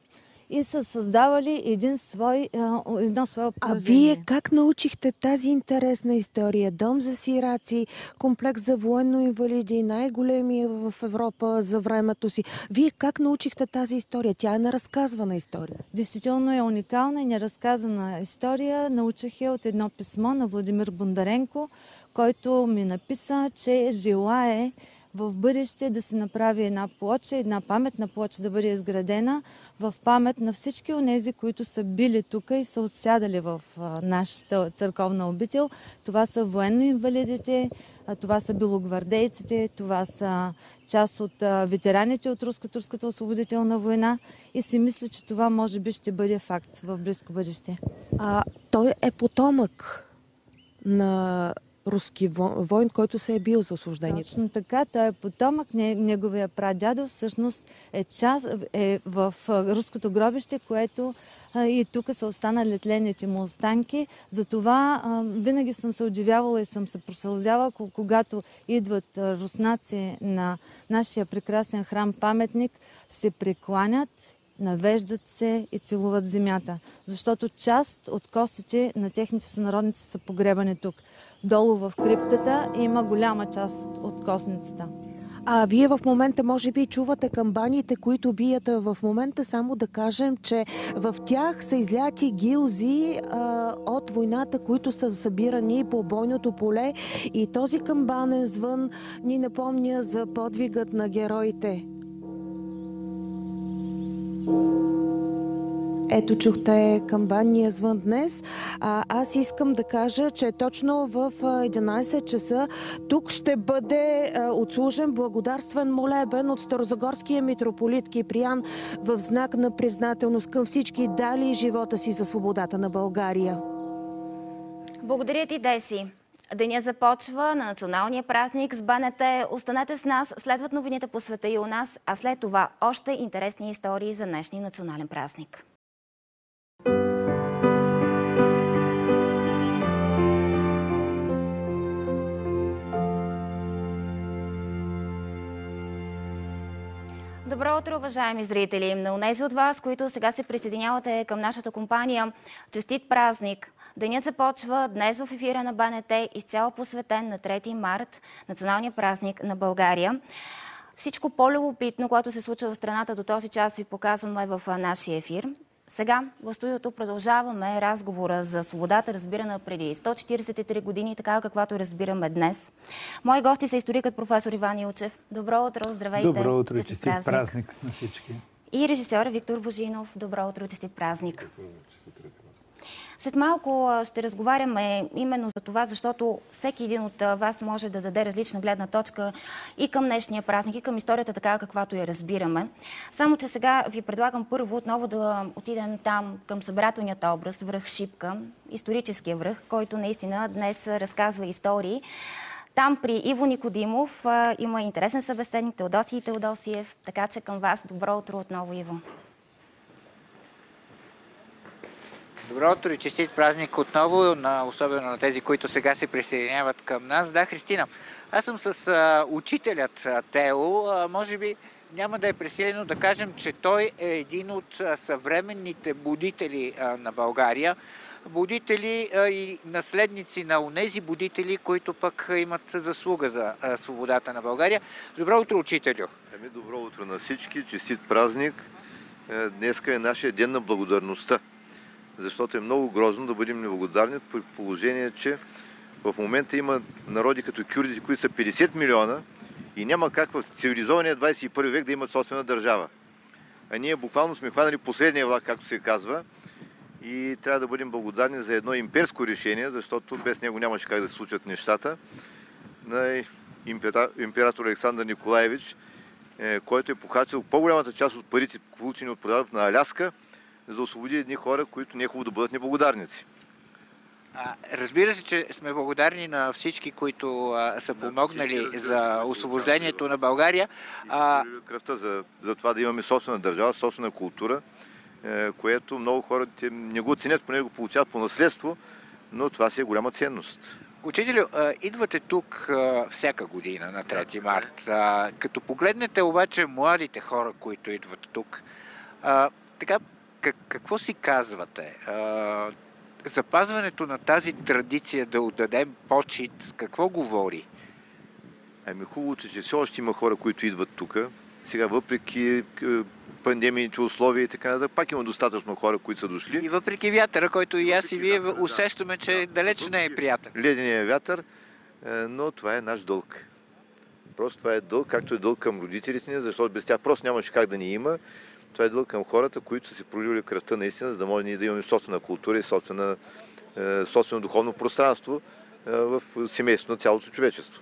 и са създавали един свой, едно свое А произведение. вие как научихте тази интересна история? Дом за сираци, комплекс за военно-инвалиди, най-големия в Европа за времето си. Вие как научихте тази история? Тя е неразказвана история. Действително е уникална и неразказана история. Научих я от едно писмо на Владимир Бондаренко, който ми написа, че желае в бъдеще да се направи една плоча, една паметна плоча да бъде изградена в памет на всички онези, които са били тук и са отсядали в нашата църковна обител. Това са военно-инвалидите, това са белогвардейците, това са част от ветераните от Руско-турската освободителна война и си мисля, че това може би ще бъде факт в близко бъдеще. А той е потомък на руски войн, който се е бил за освобождението. Точно така, той е потомък, неговия прадядо всъщност е, част, е в руското гробище, което и тук са останали тлените му останки. Затова винаги съм се удивявала и съм се просълзявала, когато идват руснаци на нашия прекрасен храм-паметник, се прекланят, навеждат се и целуват земята. Защото част от костите на техните сънародници са погребани тук. Долу в криптата има голяма част от костницата. А вие в момента може би чувате камбаниите, които бият в момента. Само да кажем, че в тях са изляти гилзи а, от войната, които са събирани по бойното поле. И този камбанен звън ни напомня за подвигът на героите. Ето чухте камбанния звън днес. А, аз искам да кажа, че точно в единайсет часа тук ще бъде а, отслужен благодарствен молебен от старозагорския митрополит Киприян в знак на признателност към всички дали живота си за свободата на България. Благодаря ти, Деси. Денят започва на националния празник с БНТ. Останете с нас, следват новините по света и у нас, а след това още интересни истории за днешния национален празник. Добро утро, уважаеми зрители! На онези от вас, които сега се присъединявате към нашата компания, честит празник! Денят започва днес в ефира на БНТ, изцяло посветен на трети март, националния празник на България. Всичко по-любопитно, което се случва в страната до този час, ви показваме в нашия ефир. Сега в студиото продължаваме разговора за свободата, разбирана преди сто четиридесет и три години, така каквато разбираме днес. Мои гости са историкът професор Иван Илчев. Добро утро, здравейте! Добро утро, честит празник. празник на всички! И режисьор Виктор Божинов. Добро утро, честит празник! След малко ще разговаряме именно за това, защото всеки един от вас може да даде различна гледна точка и към днешния празник, и към историята така, каквато я разбираме. Само, че сега ви предлагам първо отново да отидем там към събирателният образ, връх Шипка, историческия връх, който наистина днес разказва истории. Там при Иво Никодимов има интересен събеседник Теодосий Теодосиев, така че към вас добро утро отново, Иво. Добро утро и честит празник отново, на, особено на тези, които сега се присъединяват към нас. Да, Христина, аз съм с а, учителят а, Тео. А, може би няма да е пресилено да кажем, че той е един от а, съвременните будители а, на България. Будители а, и наследници на онези будители, които пък имат заслуга за а, свободата на България. Добро утро, учителю! Ами, добро утро на всички, честит празник. Днеска е нашия ден на благодарността. Защото е много грозно да бъдем неблагодарни при положение, че в момента има народи като кюрдите, които са петдесет милиона и няма как в цивилизования двайсет и първи век да имат собствена държава. А ние буквално сме хванали последния влак, както се казва, и трябва да бъдем благодарни за едно имперско решение, защото без него нямаше как да се случат нещата, на император Александър Николаевич, който е похарчил по-голямата част от парите, получени от продажбата на Аляска, за да освободи едни хора, които не е хубаво да бъдат неблагодарници. А, разбира се, че сме благодарни на всички, които а, са помогнали да, за освобождението на България. А... кръвта за, за това да имаме собствена държава, собствена култура, е, което много хора не го ценят, поне го получават по наследство, но това си е голяма ценност. Учителю, идвате тук всяка година на трети март. Като погледнете обаче младите хора, които идват тук, така как, какво си казвате? А, запазването на тази традиция да отдадем почит, какво говори? Ами хубавото е, че все още има хора, които идват тук. Сега, въпреки пандемийните условия и така нататък, пак има достатъчно хора, които са дошли. И въпреки вятъра, който и аз и вие усещаме, че далеч не е приятен. Ледения вятър, но това е наш дълг. Просто това е дълг, както е дълг към родителите ни, защото без тях просто нямаше как да ни има. Това е дълг към хората, които са си проливали кръвта наистина, за да може ние да имаме собствена култура и собствена, собствено духовно пространство в семейството на цялото човечество.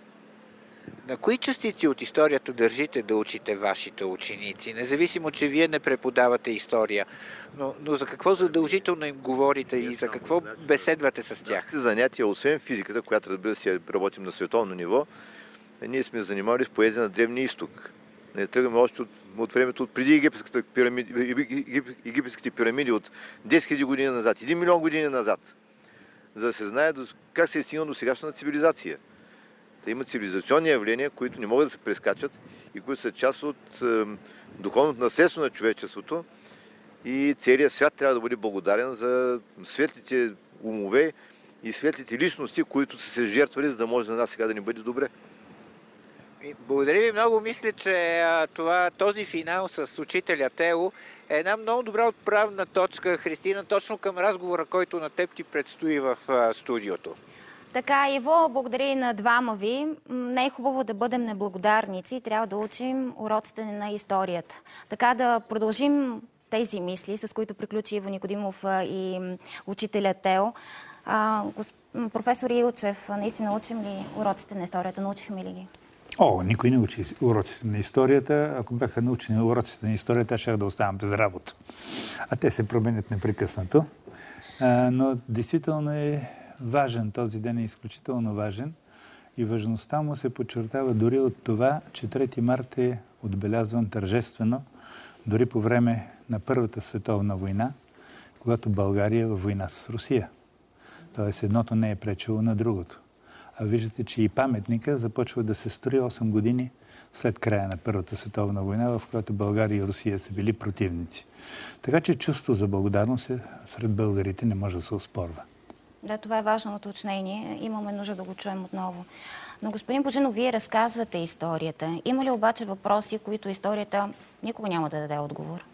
На кои частици от историята държите да учите вашите ученици? Независимо, че вие не преподавате история, но, но за какво задължително им говорите и за какво беседвате с тях? Занятия, освен физиката, която разбира се работим на световно ниво, ние сме занимавали с поезия на Древния изток. Не тръгваме още от, от времето от преди египетските пирамиди, египетските пирамиди от десет хиляди години назад, един милион години назад, за да се знае как се е стигнал до сегашната цивилизация. Та има цивилизационни явления, които не могат да се прескачат и които са част от е, духовното наследство на човечеството и целият свят трябва да бъде благодарен за светлите умове и светлите личности, които са се жертвали, за да може за нас сега да ни бъде добре. Благодаря ви много. Мисля, че а, това, този финал с учителя Тео е една много добра отправна точка, Христина, точно към разговора, който на теб ти предстои в а, студиото. Така, Иво, благодаря и на двама ви. Не е хубаво да бъдем неблагодарници, трябва да учим уроците на историята. Така да продължим тези мисли, с които приключи Иво Никодимов и учителя Тео. А, госп... Професор Илчев, наистина учим ли уроците на историята? Научихме ли ги? О, никой не учи уроците на историята. Ако бяха научени уроците на историята, ще да оставам без работа. А те се променят непрекъснато. А, но действително е важен. Този ден е изключително важен. И важността му се подчертава дори от това, че трети март е отбелязван тържествено, дори по време на Първата световна война, когато България е във война с Русия. Тоест едното не е пречило на другото. А виждате, че и паметника започва да се строи осем години след края на Първата световна война, в която България и Русия са били противници. Така че чувство за благодарност сред българите не може да се оспорва. Да, това е важно уточнение. Имаме нужда да го чуем отново. Но, господин Божинов, вие разказвате историята. Има ли обаче въпроси, които историята никога няма да даде отговор?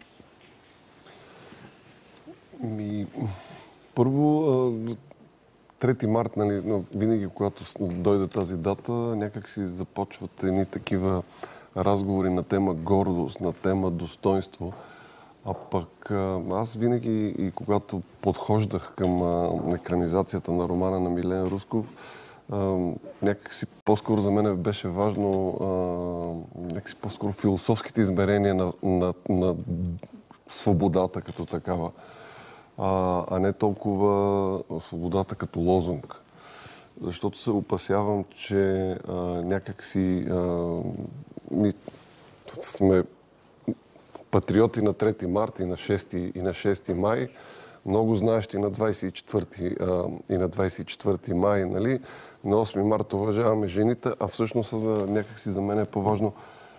Ми, първо, трети март, нали, винаги, когато дойде тази дата, някак си започват едни такива разговори на тема гордост, на тема достоинство. А пък аз винаги, и когато подхождах към екранизацията на романа на Милен Русков, някакси по-скоро за мен беше важно някакси по-скоро философските измерения на, на, на свободата като такава, а, а не толкова свободата като лозунг. Защото се опасявам, че а, някакси а, ми сме патриоти на трети март и на шести, и на шести май, много знаещи на двадесет и четвърти, а, и на двадесет и четвърти май, нали? На осми март уважаваме жените, а всъщност за, някакси за мен е по-важно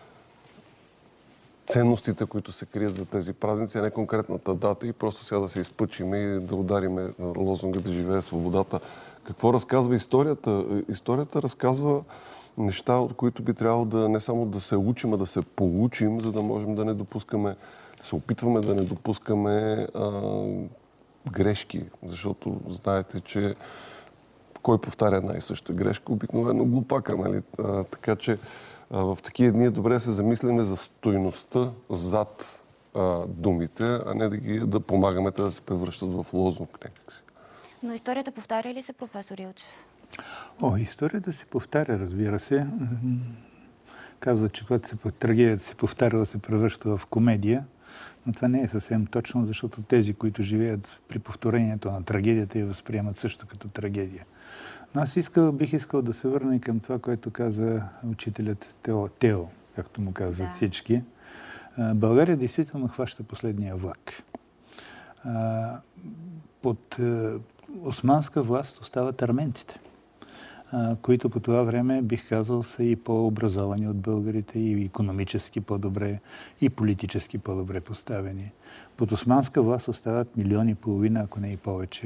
ценностите, които се крият за тези празници, а не конкретната дата и просто сега да се изпъчим и да удариме лозунга да живее свободата. Какво разказва историята? Историята разказва неща, от които би трябвало да не само да се учим, а да се получим, за да можем да не допускаме, да се опитваме да не допускаме а, грешки. Защото знаете, че кой повтаря една и съща грешка? Обикновено глупака, нали? А, така че а, в такива дни е добре да се замислиме за стойността зад а, думите, а не да ги да помагаме те да се превръщат в лозунг някакси. Но историята повтаря ли се, професор Илчев? О, историята се повтаря, разбира се. Казват, че когато се, трагедията се повтаряла, се превръща в комедия, но това не е съвсем точно, защото тези, които живеят при повторението на трагедията, я възприемат също като трагедия. Но аз искал, бих искал да се върна и към това, което каза учителят Тео, Тео както му казват да. всички. България действително хваща последния влак. Под османска власт остават арменците. които по това време, бих казал, са и по-образовани от българите, и икономически по-добре, и политически по-добре поставени. Под османска власт остават милиони и половина, ако не и повече,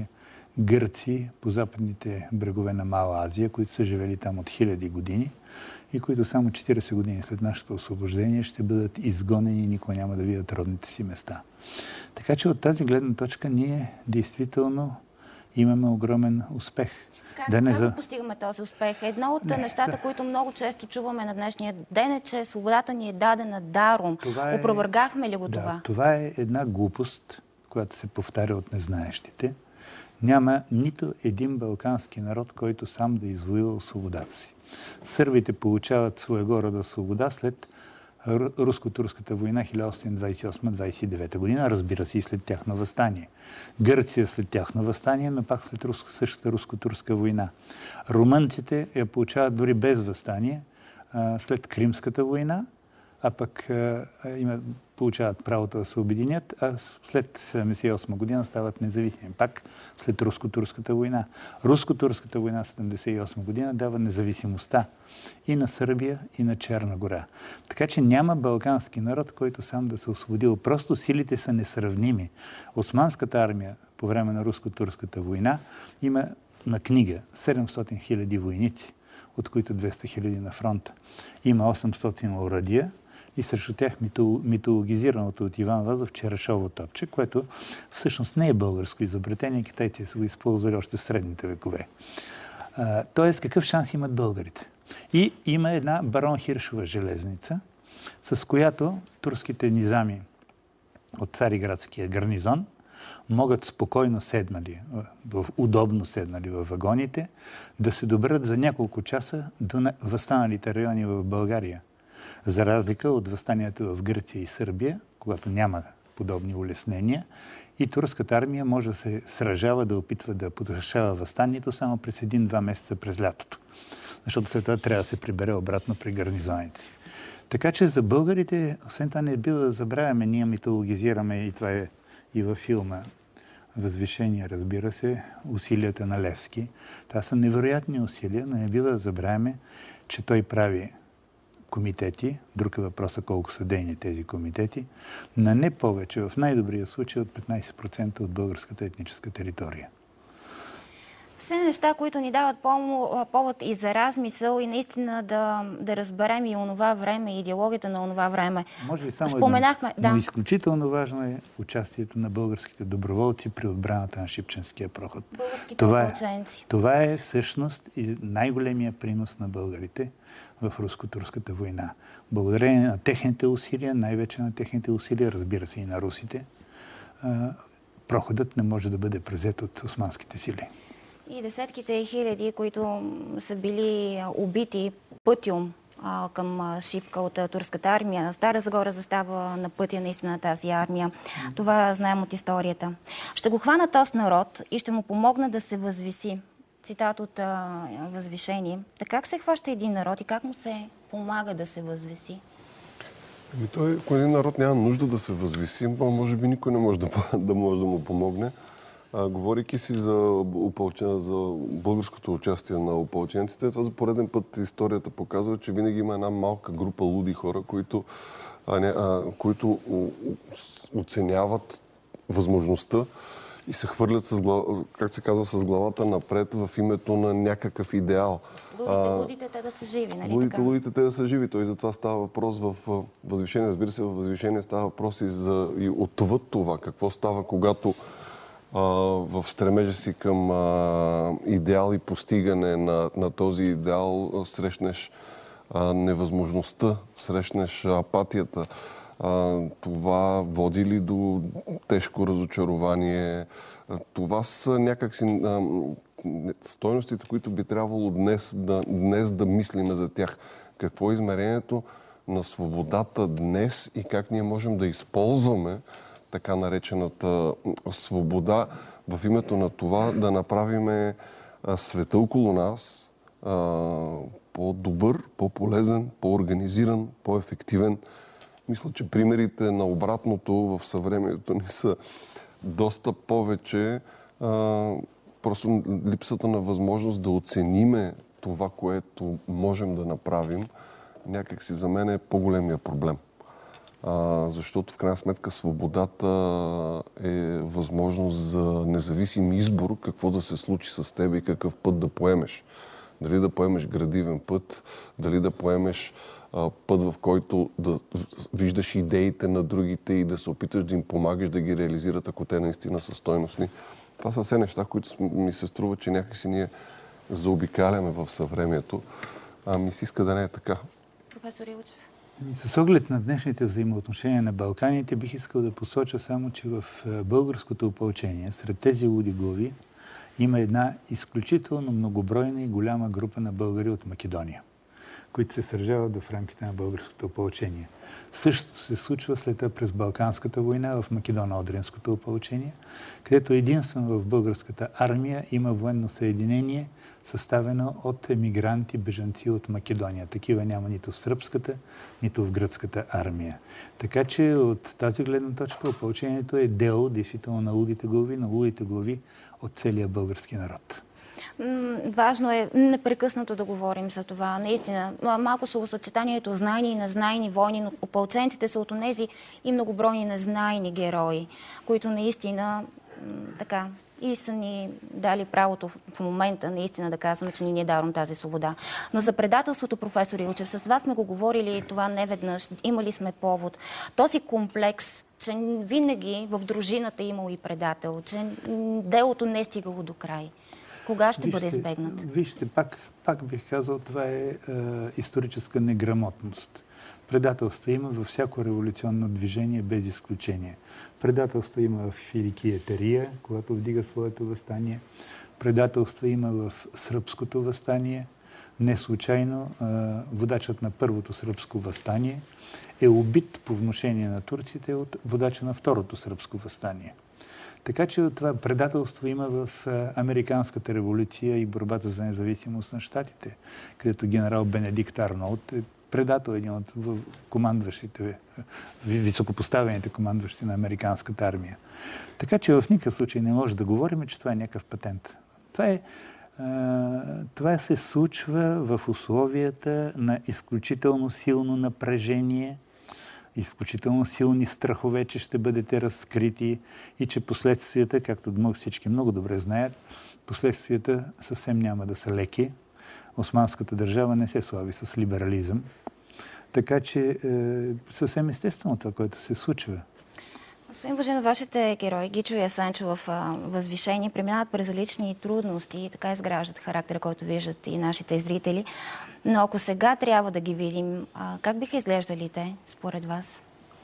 гърци по западните брегове на Мала Азия, които са живели там от хиляди години и които само четирийсет години след нашето освобождение ще бъдат изгонени и никога няма да видят родните си места. Така че от тази гледна точка ние действително имаме огромен успех. Как, да не как за... постигаме този успех? Едно от не, нещата, да. които много често чуваме на днешния ден е, че свободата ни е дадена даром. Това е... Опровергахме ли го да, това? Това е една глупост, която се повтаря от незнаещите. Няма нито един балкански народ, който сам да извоюва свободата си. Сърбите получават своего рода свобода след Руско-турската война хиляда осемстотин двадесет и осма - двадесет и девета година, разбира се и след тяхно въстание. Гърция след тяхно въстание, но пак след руско, същата Руско-турска война. Румънците я получават дори без въстание след Кримската война, а пък има, получават правото да се обединят, а след седемдесет и осма година стават независими. Пак след Руско-турската война. Руско-турската война седемдесет и осма година дава независимостта и на Сърбия, и на Черна гора. Така че няма балкански народ, който сам да се освободил. Просто силите са несравними. Османската армия по време на Руско-турската война има на книга седемстотин хиляди войници, от които двеста хиляди на фронта. Има осемстотин оръдия и срещу тях митологизираното от Иван Вазов черешово топче, което всъщност не е българско изобретение. Китайците са го използвали още в средните векове. А, тоест, какъв шанс имат българите? И има една барон Хиршова железница, с която турските низами от Цариградския гарнизон могат спокойно седнали, удобно седнали във вагоните, да се доберат за няколко часа до възстаналите райони в България. За разлика от възстанията в Гърция и Сърбия, когато няма подобни улеснения, и турската армия може да се сражава, да опитва да потушава възстанието само през един-два месеца през лятото. Защото след това трябва да се прибере обратно при гарнизоните си. Така че за българите, освен това не бива да забравяме, ние митологизираме, и това е и във филма Възвишение, разбира се, усилията на Левски. Това са невероятни усилия, но не бива да забравяме, че той прави комитети, друг е въпросът колко са дейни тези комитети, на не повече, в най-добрия случай, от петнадесет процента от българската етническа територия. Все неща, които ни дават повод и за размисъл и наистина да, да разберем и онова време, и идеологията на онова време. Може ли само Споменахме, едно? да. Но изключително важно е участието на българските доброволци при отбраната на Шипченския проход. Българските това опълченци. Е, това е всъщност и най-големия принос на българите в Руско-турската война. Благодарение на техните усилия, най-вече на техните усилия, разбира се и на русите, проходът не може да бъде превзет от османските сили. И десетките хиляди, които са били убити пътюм а, към Шипка от турската армия. Стара Загора застава на пътя наистина на тази армия. Това знаем от историята. Ще го хвана този народ и ще му помогна да се възвиси. Цитат от а, Възвишение. Така как се хваща един народ и как му се помага да се възвиси? Ами той, ако един народ няма нужда да се възвиси, може би никой не може да, да, може да му помогне. А, говорейки си за, опълчен, за българското участие на опълченците, това за пореден път историята показва, че винаги има една малка група луди хора, които, а, не, а, които оценяват възможността и се хвърлят, с глава, как се казва, с главата напред в името на някакъв идеал. Лудите, лудите, те да са живи, нали лудите, така? Лудите, те да са живи. Той затова става въпрос в Възвишение. Разбира се, в Възвишение става въпрос и, за, и отвъд това. Какво става, когато а, в стремежа си към а, идеал и постигане на, на този идеал срещнеш а, невъзможността, срещнеш апатията. А, това води ли до тежко разочарование? Това са някакси а, стойностите, които би трябвало днес да, днес да мислиме за тях. Какво е измерението на свободата днес и как ние можем да използваме така наречената свобода в името на това да направим света около нас а, по-добър, по-полезен, по-организиран, по-ефективен. Мисля, че примерите на обратното в съвремието ни са доста повече. А, просто липсата на възможност да оцениме това, което можем да направим, някак си за мен е по-големия проблем. А, защото в крайна сметка свободата е възможност за независим избор какво да се случи с теб и какъв път да поемеш. Дали да поемеш градивен път, дали да поемеш а, път, в който да виждаш идеите на другите и да се опиташ да им помагаш да ги реализират, ако те наистина са стойностни. Това са все неща, които ми се струва, че някакси ние заобикаляме в съвремието. А ми се иска да не е така. Професор Илчев. С оглед на днешните взаимоотношения на Балканите, бих искал да посоча само, че в българското опълчение, сред тези луди глави, има една изключително многобройна и голяма група на българи от Македония, които се сражават в рамките на българското опълчение. Същото се случва след това през Балканската война в Македоно-Одринското опълчение, където единствено в българската армия има военно съединение, съставено от емигранти, бежанци от Македония. Такива няма нито в сръбската, нито в гръцката армия. Така че от тази гледна точка опълчението е дело, действително, на лудите глави, на лудите глави от целия български народ. Важно е непрекъснато да говорим за това. Наистина, малко словосъчетанието знайни и незнайни войни, но опълченците са от онези и многобройни незнайни герои, които наистина така и са ни дали правото в момента наистина да казваме, че ни ни е даром тази свобода. Но за предателството, професор Илчев, с вас сме го говорили това неведнъж, имали сме повод. Този комплекс, че винаги в дружината е имало и предател, че делото не е стигало до край. Кога ще вижте, бъде избегнат? Вижте, пак, пак бих казал, това е, е историческа неграмотност. Предателство има във всяко революционно движение, без изключение. Предателство има в Филикия Терия, когато вдига своето въстание. Предателство има в сръбското въстание. Не случайно водачът на първото сръбско въстание е убит по внушение на турците от водача на второто сръбско въстание. Така че това предателство има в Американската революция и борбата за независимост на щатите, където генерал Бенедикт Арнолд е предател, един от командващите, високопоставените командващи на американската армия. Така че в никакъв случай не може да говорим, че това е някакъв патент. Това, е, това се случва в условията на изключително силно напрежение, изключително силни страхове, че ще бъдете разкрити и че последствията, както всички много добре знаят, последствията съвсем няма да са леки. Османската държава не се слави с либерализъм. Така че е, съвсем естествено това, което се случва. Господин Божинов, вашите герои, Гичо и Асенчо в а, възвишение, преминават през различни трудности и така изграждат характера, който виждат и нашите зрители. Но ако сега трябва да ги видим, а, как биха изглеждали те, според вас?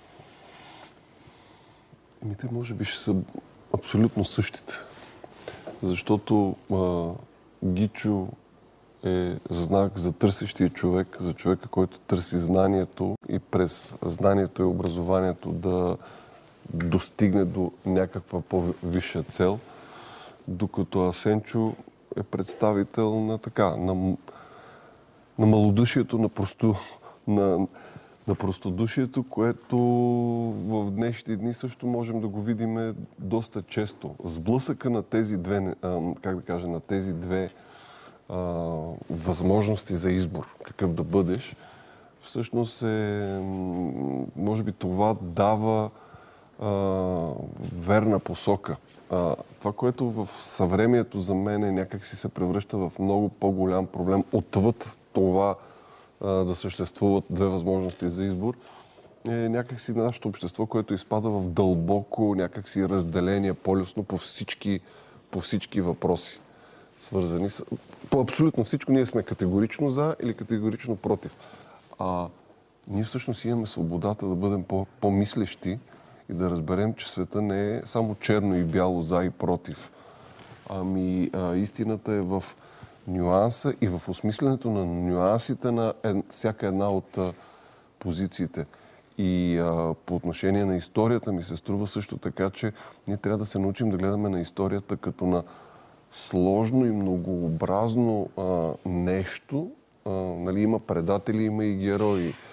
Ами те може би ще са абсолютно същите. Защото а, Гичо е знак за търсещия човек, за човека, който търси знанието и през знанието и образованието да достигне до някаква по-висша цел, докато Асенчо е представител на така, на, на малодушието, на, просто, на, на простодушието, което в днешните дни също можем да го видим доста често. Сблъсъка на тези две, как да кажа, на тези две а, възможности за избор, какъв да бъдеш, всъщност е, може би това дава Uh, верна посока. Uh, това, което в съвремието за мен е някак си се превръща в много по-голям проблем, отвъд това uh, да съществуват две възможности за избор, е някак си нашето общество, което изпада в дълбоко някак си разделение полюсно по всички, по всички въпроси, свързани с... По абсолютно всичко ние сме категорично за или категорично против. А ние всъщност имаме свободата да бъдем по- по-мислещи и да разберем, че света не е само черно и бяло, за и против. Ами а, истината е в нюанса и в осмисленето на нюансите на ед... всяка една от а, позициите. И а, по отношение на историята ми се струва също така, че ние трябва да се научим да гледаме на историята като на сложно и многообразно а, нещо. А, нали, има предатели, има и герои.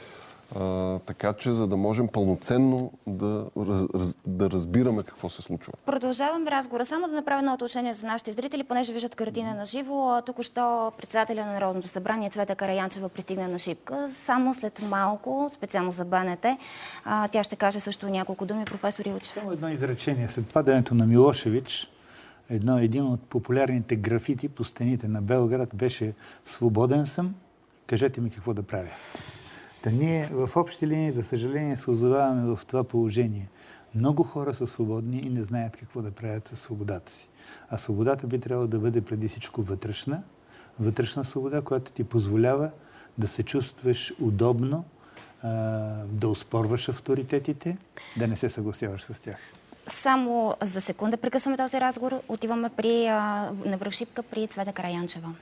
А, така че, за да можем пълноценно да, раз, да разбираме какво се случва. Продължаваме разговора. Само да направя едно уточнение за нашите зрители, понеже виждат картина на живо. Току-що председателя на Народното събрание Цвета Караянчева пристигна на Шипка. Само след малко, специално за БНТ, тя ще каже също няколко думи. Професор Илчев. Само едно изречение. След падането на Милошевич, едно, един от популярните графити по стените на Белград беше "Свободен съм, кажете ми какво да правя". Та ние в общи линии, за съжаление, се озоваваме в това положение. Много хора са свободни и не знаят какво да правят със свободата си. А свободата би трябвало да бъде преди всичко вътрешна. Вътрешна свобода, която ти позволява да се чувстваш удобно, да оспорваш авторитетите, да не се съгласяваш с тях. Само за секунда прекъсваме този разговор. Отиваме при, на връх Шипка при Цвета Караянчева.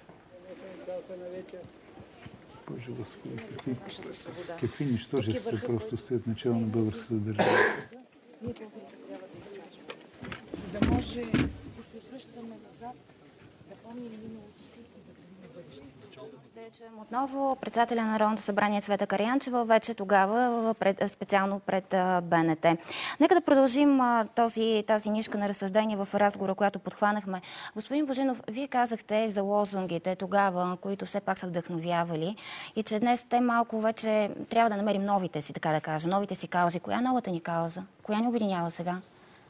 Боже Господи, какви, какви нищожества просто стоят начало на българската държава. За да може да се връщаме назад, да помним миналото си и да градим бъдещето. Ще чуем отново председателя на Народното събрание Цвета Караянчева, вече тогава пред, специално пред БНТ. Нека да продължим този, тази нишка на разсъждение в разговора, която подхванахме. Господин Божинов, вие казахте за лозунгите тогава, които все пак са вдъхновявали и че днес те малко вече трябва да намерим новите си, така да кажа, новите си каузи. Коя новата ни кауза? Коя ни обединява сега?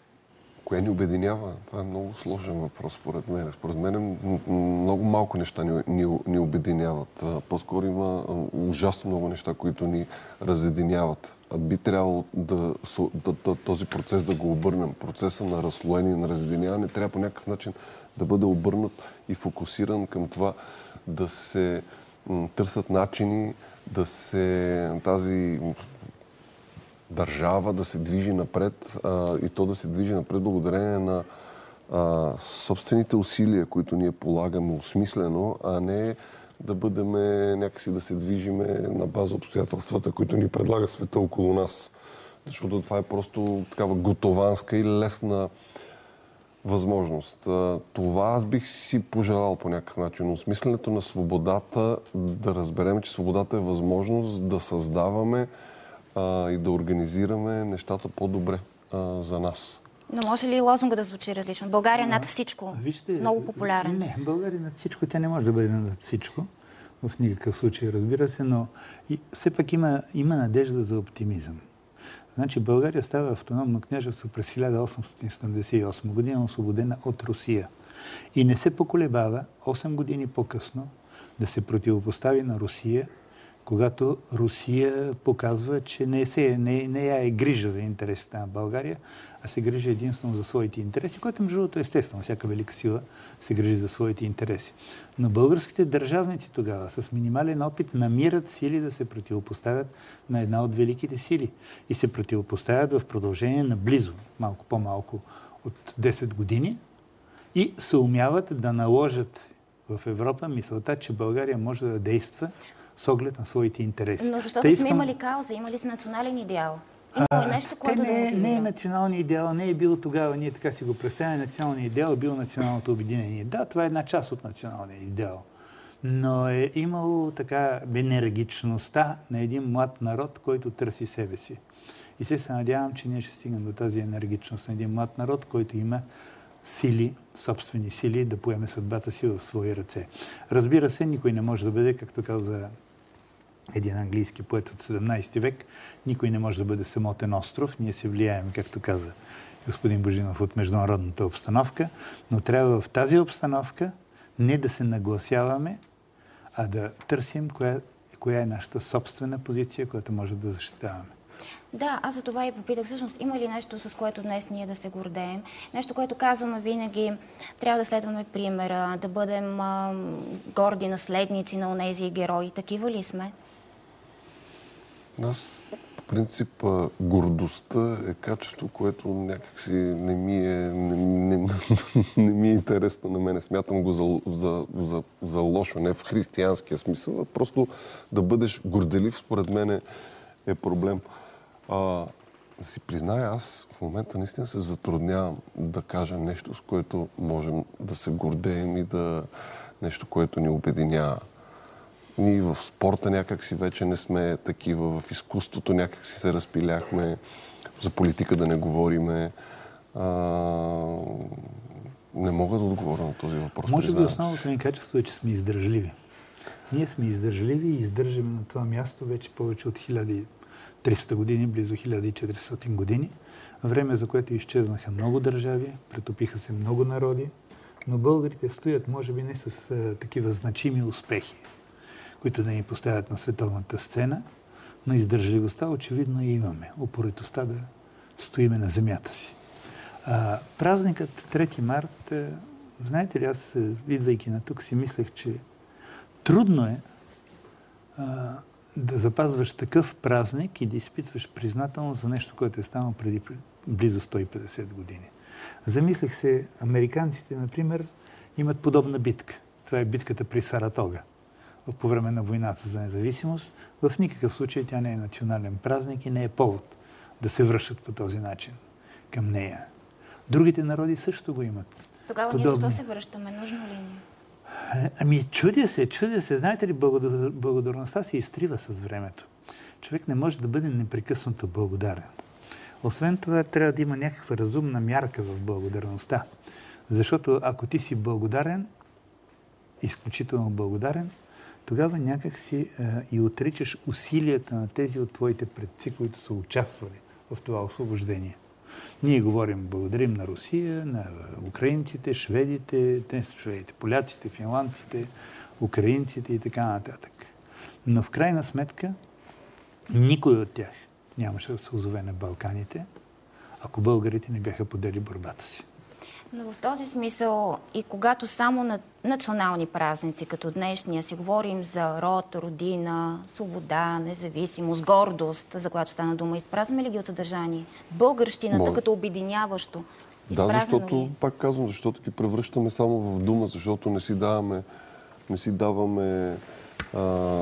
Коя ни обединява? Това е много сложен въпрос, според мен. Според мен много малко неща ни, ни, ни обединяват. По-скоро има ужасно много неща, които ни разединяват. А би трябвало да, да, да, този процес да го обърнем. Процеса на разслоение, на разединяване трябва по някакъв начин да бъде обърнат и фокусиран към това да се м, търсят начини, да се тази държава да се движи напред а, и то да се движи напред благодарение на а, собствените усилия, които ние полагаме осмислено, а не да бъдем някакси да се движиме на база обстоятелствата, които ни предлага света около нас. Защото това е просто такава готованска и лесна възможност. А, това аз бих си пожелал по някакъв начин. Осмисленето на свободата, да разберем, че свободата е възможност да създаваме и да организираме нещата по-добре а, за нас. Но може ли лозунга да звучи различно? България над всичко. Вижте, много популярен. Не, България над всичко. Тя не може да бъде над всичко. В никакъв случай, разбира се, но и, все пак има, има надежда за оптимизъм. Значи България става автономно княжество през хиляда осемстотин седемдесет и осма година, освободена от Русия. И не се поколебава осем години по-късно да се противопостави на Русия, когато Русия показва, че не, се, не, не я е грижа за интересите на България, а се грижи единствено за своите интереси, което между другото естествено, всяка велика сила се грижи за своите интереси. Но българските държавници тогава с минимален опит намират сили да се противопоставят на една от великите сили и се противопоставят в продължение на близо, малко по-малко от десет години и се умяват да наложат в Европа мисълта, че България може да действа с оглед на своите интереси. Но защото Та искам... сме имали кауза, имали сме национален идеал. Има и нещо, което да мотивира. Не е националният идеал, не е бил тогава, ние така си го представяме, националният идеал е бил националното обединение. Да, това е една част от националния идеал. Но е имало така енергичността на един млад народ, който търси себе си. И се се надявам, че ние ще стигнем до тази енергичност на един млад народ, който има сили, собствени сили, да поеме съдбата си в свои ръце. Разбира се, никой не може да бъде, както каза един английски поет от седемнайсети век, никой не може да бъде самотен остров. Ние се влияем, както каза господин Божинов, от международната обстановка, но трябва в тази обстановка не да се нагласяваме, а да търсим коя, коя е нашата собствена позиция, която може да защитаваме. Да, аз за това и попитах. Всъщност, има ли нещо, с което днес ние да се гордеем? Нещо, което казваме винаги, трябва да следваме примера, да бъдем а, горди наследници на онези герои. Такива ли сме? Аз, по принцип, гордостта е качество, което някакси не ми е, не, не, не ми е интересно на мене. Смятам го за, за, за, за лошо, не в християнския смисъл, а просто да бъдеш горделив, според мен е проблем. А, да си призная, аз в момента наистина се затруднявам да кажа нещо, с което можем да се гордеем и да нещо, което ни обединява. Ние в спорта някак си вече не сме такива, в изкуството някак си се разпиляхме, за политика да не говориме. А, не мога да отговоря на този въпрос. Може би основното ни качество е, че сме издържливи. Ние сме издържливи и издържаме на това място вече повече от хиляда и триста години, близо хиляда и четиристотин години. Време, за което изчезнаха много държави, претопиха се много народи, но българите стоят, може би не с а, такива значими успехи, които да ни поставят на световната сцена, но издържливостта очевидно и имаме. Упоритостта да стоиме на земята си. А, празникът трети март, а, знаете ли, аз, идвайки на тук, си мислех, че трудно е а, да запазваш такъв празник и да изпитваш признателност за нещо, което е станало преди близо сто и петдесет години. Замислих се, американците, например, имат подобна битка. Това е битката при Саратога по време на войната за независимост. В никакъв случай тя не е национален празник и не е повод да се връщат по този начин към нея. Другите народи също го имат. Тогава подобни. Ние защо се връщаме? Нужно ли ни? Ами чудя се, чудя се. Знаете ли, благодар... благодарността се изтрива с времето. Човек не може да бъде непрекъснато благодарен. Освен това, трябва да има някаква разумна мярка в благодарността. Защото ако ти си благодарен, изключително благодарен, тогава някак си е, и отричаш усилията на тези от твоите предци, които са участвали в това освобождение. Ние говорим, благодарим на Русия, на украинците, шведите, не шведите, поляците, финландците, украинците и така нататък. Но в крайна сметка никой от тях нямаше да се озове на Балканите, ако българите не бяха подели борбата си. Но в този смисъл и когато само на национални празници, като днешния, си говорим за род, родина, свобода, независимост, гордост, за която стана дума, изпразваме ли ги от съдържание? Българщината Може. като обединяващо. Да, защото, пак казвам, защото ги превръщаме само в дума, защото не си даваме, не си даваме а,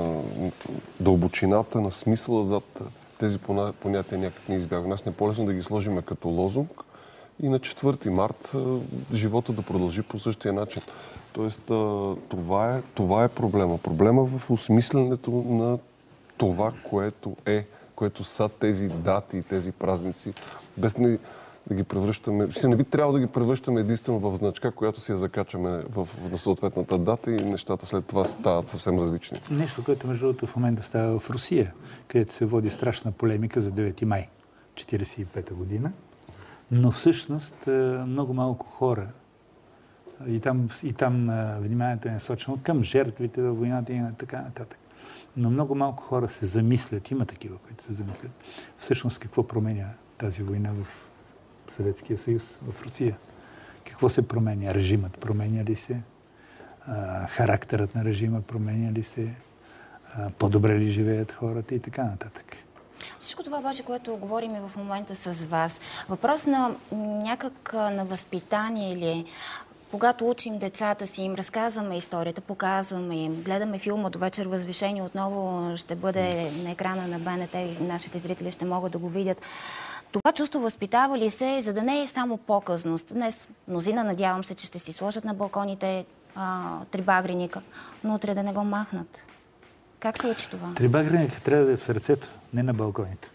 дълбочината на смисъла зад тези понятия някак не избягваме. Нас не е по-лесно да ги сложим като лозунг и на четвърти март а, живота да продължи по същия начин. Тоест, а, това, е, това е проблема. Проблема в осмисленето на това, което е, което са тези дати и тези празници, без не да ги превръщаме. Не би трябвало да ги превръщаме единствено в значка, която си я закачаме в, на съответната дата и нещата след това стават съвсем различни. Нещо, което между другото в момента става в Русия, където се води страшна полемика за девети май четиридесет и пета година. Но всъщност много малко хора и там, и там вниманието е насочено към жертвите във войната и така нататък. Но много малко хора се замислят, има такива, които се замислят, всъщност какво променя тази война в Съветския съюз, в Русия. Какво се променя? Режимът променя ли се? А, характерът на режима променя ли се? А, по-добре ли живеят хората и така нататък. Всичко това обаче, което говорим и в момента с вас, въпрос на някак на възпитание или когато учим децата си, им разказваме историята, показваме им, гледаме филма до вечер възвишение, отново ще бъде на екрана на БНТ и нашите зрители ще могат да го видят. Това чувство възпитава ли се, за да не е само показност? Днес мнозина, надявам се, че ще си сложат на балконите а, трибагреника, но утре да не го махнат. Как се учи това? Трибагреника трябва да е в сърцето, не на балконите.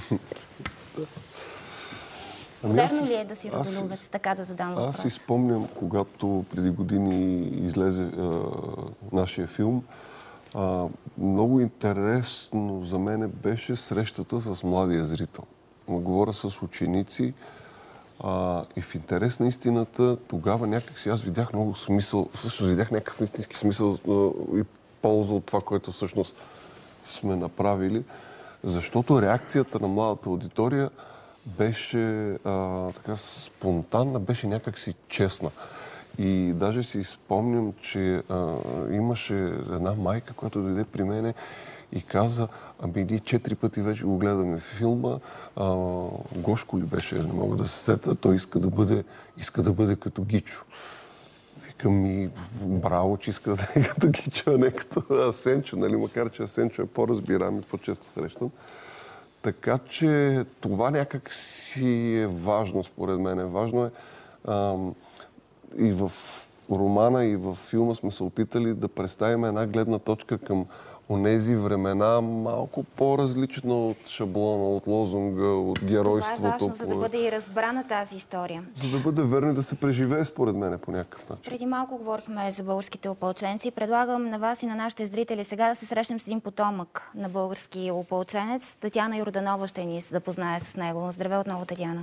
Модерно ли е да си родолюбец, така да задам въпрос? Аз си спомням, когато преди години излезе а, нашия филм, а, много интересно за мен беше срещата с младия зрител. Говоря с ученици а, и в интерес на истината тогава някак си аз видях много смисъл, всъщност видях някакъв истински смисъл а, и полза от това, което всъщност сме направили, защото реакцията на младата аудитория беше а, така спонтанна, беше някакси честна. И даже си спомням, че а, имаше една майка, която дойде при мене и каза, ами ние четири пъти вече го гледаме в филма, а, Гошко ли беше, не мога да се сета, той иска да бъде, иска да бъде като Гичо. Викам ми, браво, че иска да е като Гичо, а не като Асенчо, нали? Макар че Асенчо е по-разбираем и по-често срещан. Така че това някак си е важно, според мен. Важно е а, и в романа и в филма сме се опитали да представим една гледна точка към онези времена, малко по-различно от шаблона, от лозунга, от геройството. Това е важно, за да бъде и разбрана тази история. За да бъде верно и да се преживее, според мен, по някакъв начин. Преди малко говорихме за българските опълченци. Предлагам на вас и на нашите зрители сега да се срещнем с един потомък на български опълченец. Татяна Йорданова ще ни запознае с него. Здравей отново, Татяна.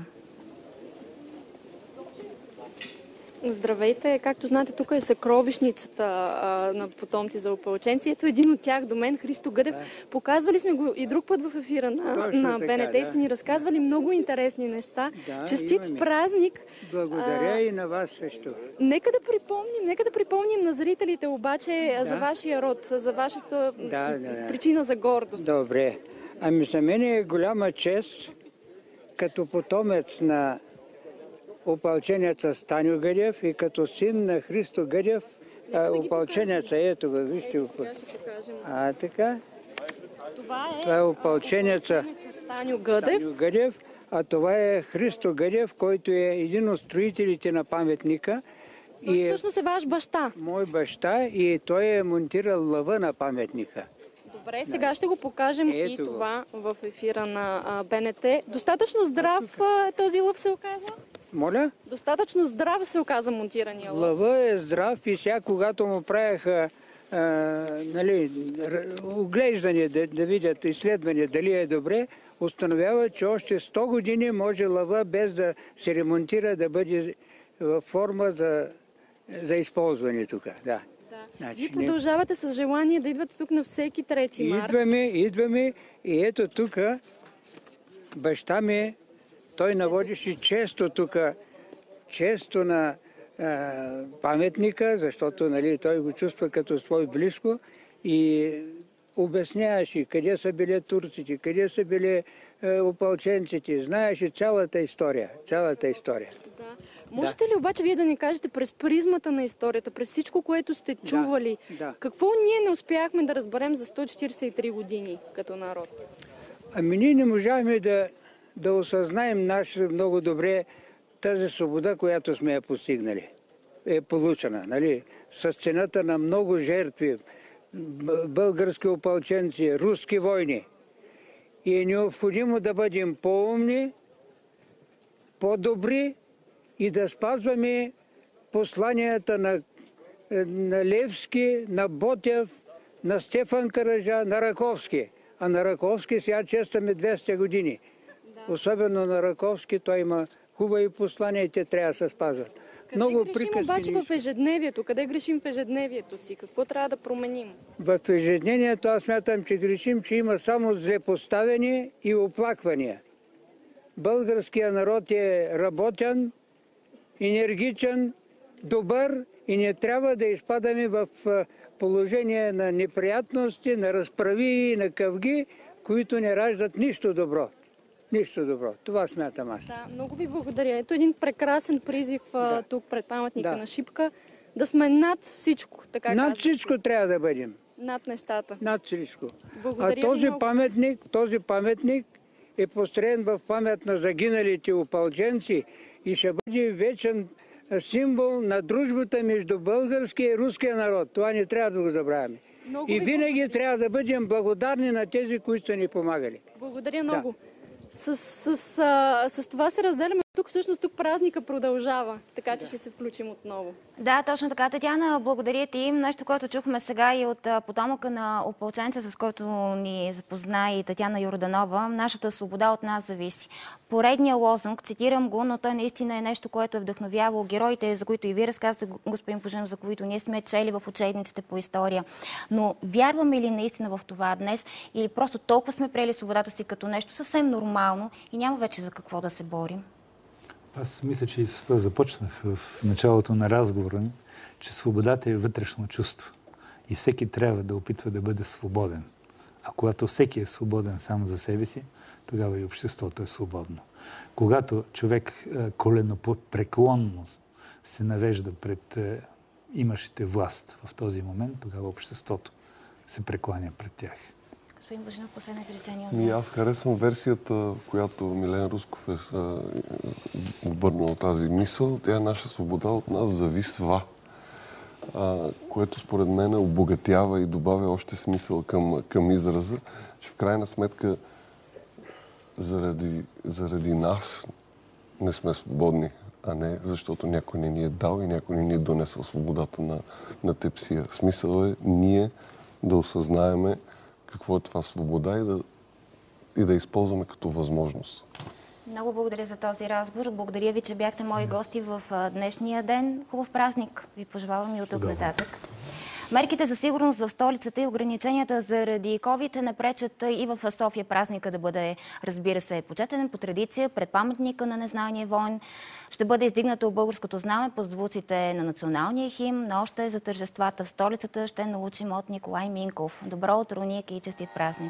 Здравейте! Както знаете, тук е съкровищницата а, на потомци за опълченци. Ето един от тях до мен, Христо Гъдев. Да. Показвали сме го и друг път в ефира на, на БНТ. Да. Сте ни разказвали много интересни неща. Да, Честит имаме. Празник! Благодаря а, и на вас също. Нека да припомним, нека да припомним на зрителите обаче да. за вашия род, за вашата да, да, да. причина за гордост. Добре. Ами за мен е голяма чест като потомец на опълченеца Станю Гъдев и като син на Христо Гъдев, опълченеца, ето го, вижте го. А, така? Това е, това е опълченеца Станю Гъдев. Станю Гъдев, а това е Христо Гъдев, който е един от строителите на паметника. Той и всъщност е ваш баща. Мой баща и той е монтирал лъва на паметника. Добре, сега ще го покажем ето и това го. В ефира на БНТ. Достатъчно здрав този лъв се оказа? Моля? Достатъчно здрав се оказа монтирания лъв. Лъва е здрав и сега, когато му правяха а, нали, оглеждане, да, да видят изследвания дали е добре, установява, че още сто години може лъва без да се ремонтира да бъде в форма за, за използване тук. Да. Значи, Вие продължавате не... с желание да идвате тук на всеки трети март. Идваме, идваме и ето тук баща ми, той наводише често тук, често на а, паметника, защото нали, той го чувства като свой близко и обясняваше къде са били турците, къде са били е, опълченците, знаеше цялата история, цялата история. Да. Можете да. ли обаче вие да ни кажете през призмата на историята, през всичко, което сте чували, да. Да. какво ние не успяхме да разберем за сто четиридесет и три години като народ? Ами ние не можахме да, да осъзнаем наш много добре тази свобода, която сме я постигнали, е получена, нали? С цената на много жертви, български опълченци, руски войни. И е необходимо да бъдем по-умни, по-добри и да спазваме посланията на, на Левски, на Ботев, на Стефан Караджа, на Раковски. А на Раковски сега честваме двеста години. Да. Особено на Раковски той има хубави послания и те трябва да се спазват. Къде много грешим обаче в ежедневието? Къде грешим в ежедневието си? Какво трябва да променим? В ежедневието аз смятам, че грешим, че има само злепоставяне и оплаквания. Българският народ е работен, енергичен, добър и не трябва да изпадаме в положение на неприятности, на разправи, на къвги, които не раждат нищо добро. Нищо добро. Това смятам аз. Да, много ви благодаря. Ето един прекрасен призив да. тук пред паметника да. на Шипка. Да сме над всичко. Така над казвам. всичко трябва да бъдем. Над нещата. Над всичко. Благодаря а този много. паметник, този паметник е построен в памет на загиналите опълченци и ще бъде вечен символ на дружбата между българския и руския народ. Това не трябва да го забравяме. Много и винаги благодаря. трябва да бъдем благодарни на тези, които са ни помагали. Благодаря много. Да. С, с, с, а, с това се разделяме. Тук всъщност тук празника продължава, така че да. ще се включим отново. Да, точно така. Татяна, благодаря ти. Нещо, което чухме сега и от потомъка на опълченца, с който ни запозна и Татяна Йорданова. Нашата свобода от нас зависи. Поредния лозунг, цитирам го, но той наистина е нещо, което е вдъхновявало героите, за които и вие разказвате, господин Божинов, за които ние сме чели в учебниците по история. Но вярваме ли наистина в това днес или просто толкова сме приели свободата си като нещо съвсем нормално и няма вече за какво да се борим? Аз мисля, че и с това започнах в началото на разговора, че свободата е вътрешно чувство. И всеки трябва да опитва да бъде свободен. А когато всеки е свободен сам за себе си, тогава и обществото е свободно. Когато човек коленопреклонно се навежда пред имащите власт в този момент, тогава обществото се прекланя пред тях. Господин Божинов, последно изречение от Ми, вас. аз харесвам версията, която Милен Русков е, е обърнал тази мисъл. Тя е наша свобода от нас зависва. а, което според мен обогатява и добавя още смисъл към, към израза, че в крайна сметка заради, заради нас не сме свободни, а не защото някой не ни е дал и някой не ни е донесъл свободата на, на тепсия. Смисъл е ние да осъзнаеме какво е това свобода и да, и да използваме като възможност. Много благодаря за този разговор. Благодаря ви, че бяхте мои гости в днешния ден. Хубав празник ви пожелавам и от тук нататък. Мерките за сигурност в столицата и ограниченията заради ковид не пречат и в София празника да бъде, разбира се, почетен по традиция пред паметника на незнайния войн. Ще бъде издигнато българското знаме по звуците на националния химн, но още за тържествата в столицата ще научим от Николай Минков. Добро утро, Ники, и честит празник!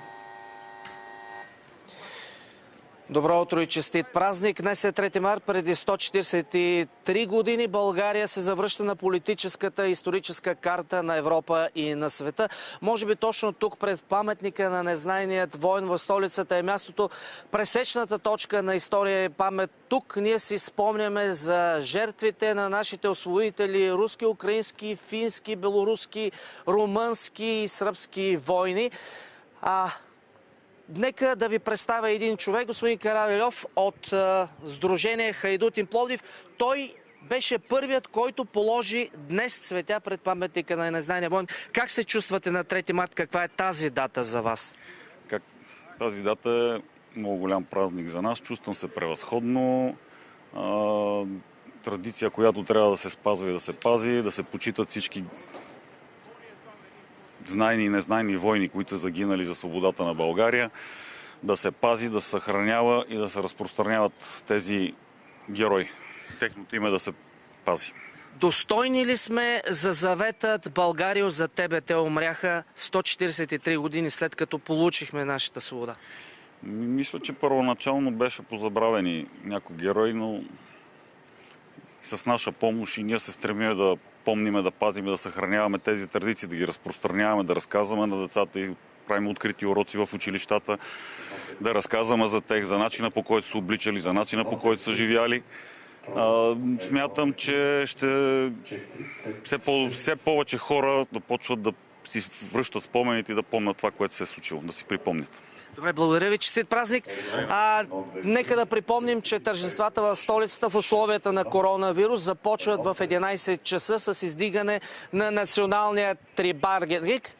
Добро утро и честит празник! Днес е трети март. Преди сто четиридесет и три години България се завръща на политическата и историческа карта на Европа и на света. Може би точно тук, пред паметника на незнайният войн в столицата, е мястото, пресечната точка на история и памет. Тук ние си спомняме за жертвите на нашите освободители, руски, украински, фински, белоруски, румънски и сръбски войни. А... Нека да ви представя един човек, господин Каравелов, от а, Сдружение Хайдутин Пловдив. Той беше първият, който положи днес цветя пред паметника на незнайния войн. Как се чувствате на трети март? Каква е тази дата за вас? Как... Тази дата е много голям празник за нас. Чувствам се превъзходно. А, традиция, която трябва да се спазва и да се пази, да се почитат всички знайни и незнайни войни, които са загинали за свободата на България, да се пази, да се съхранява и да се разпространяват тези герои. Техното име да се пази. Достойни ли сме за заветът Българио за тебе те умряха сто четиридесет и три години след като получихме нашата свобода? Мисля, че първоначално беше позабравени някои герои, но с наша помощ и ние се стремим да помниме, да пазиме, да съхраняваме тези традиции, да ги разпространяваме, да разказваме на децата и правим открити уроци в училищата, да разказваме за тях, за начина по който са обличали, за начина по който са живяли. А, смятам, че ще все, по, все повече хора да почват да си връщат спомените и да помнят това, което се е случило, да си припомнят. Добре, благодаря ви, честит празник. А, нека да припомним, че тържествата в столицата в условията на коронавирус започват в единайсет часа с издигане на националния трибаргерик.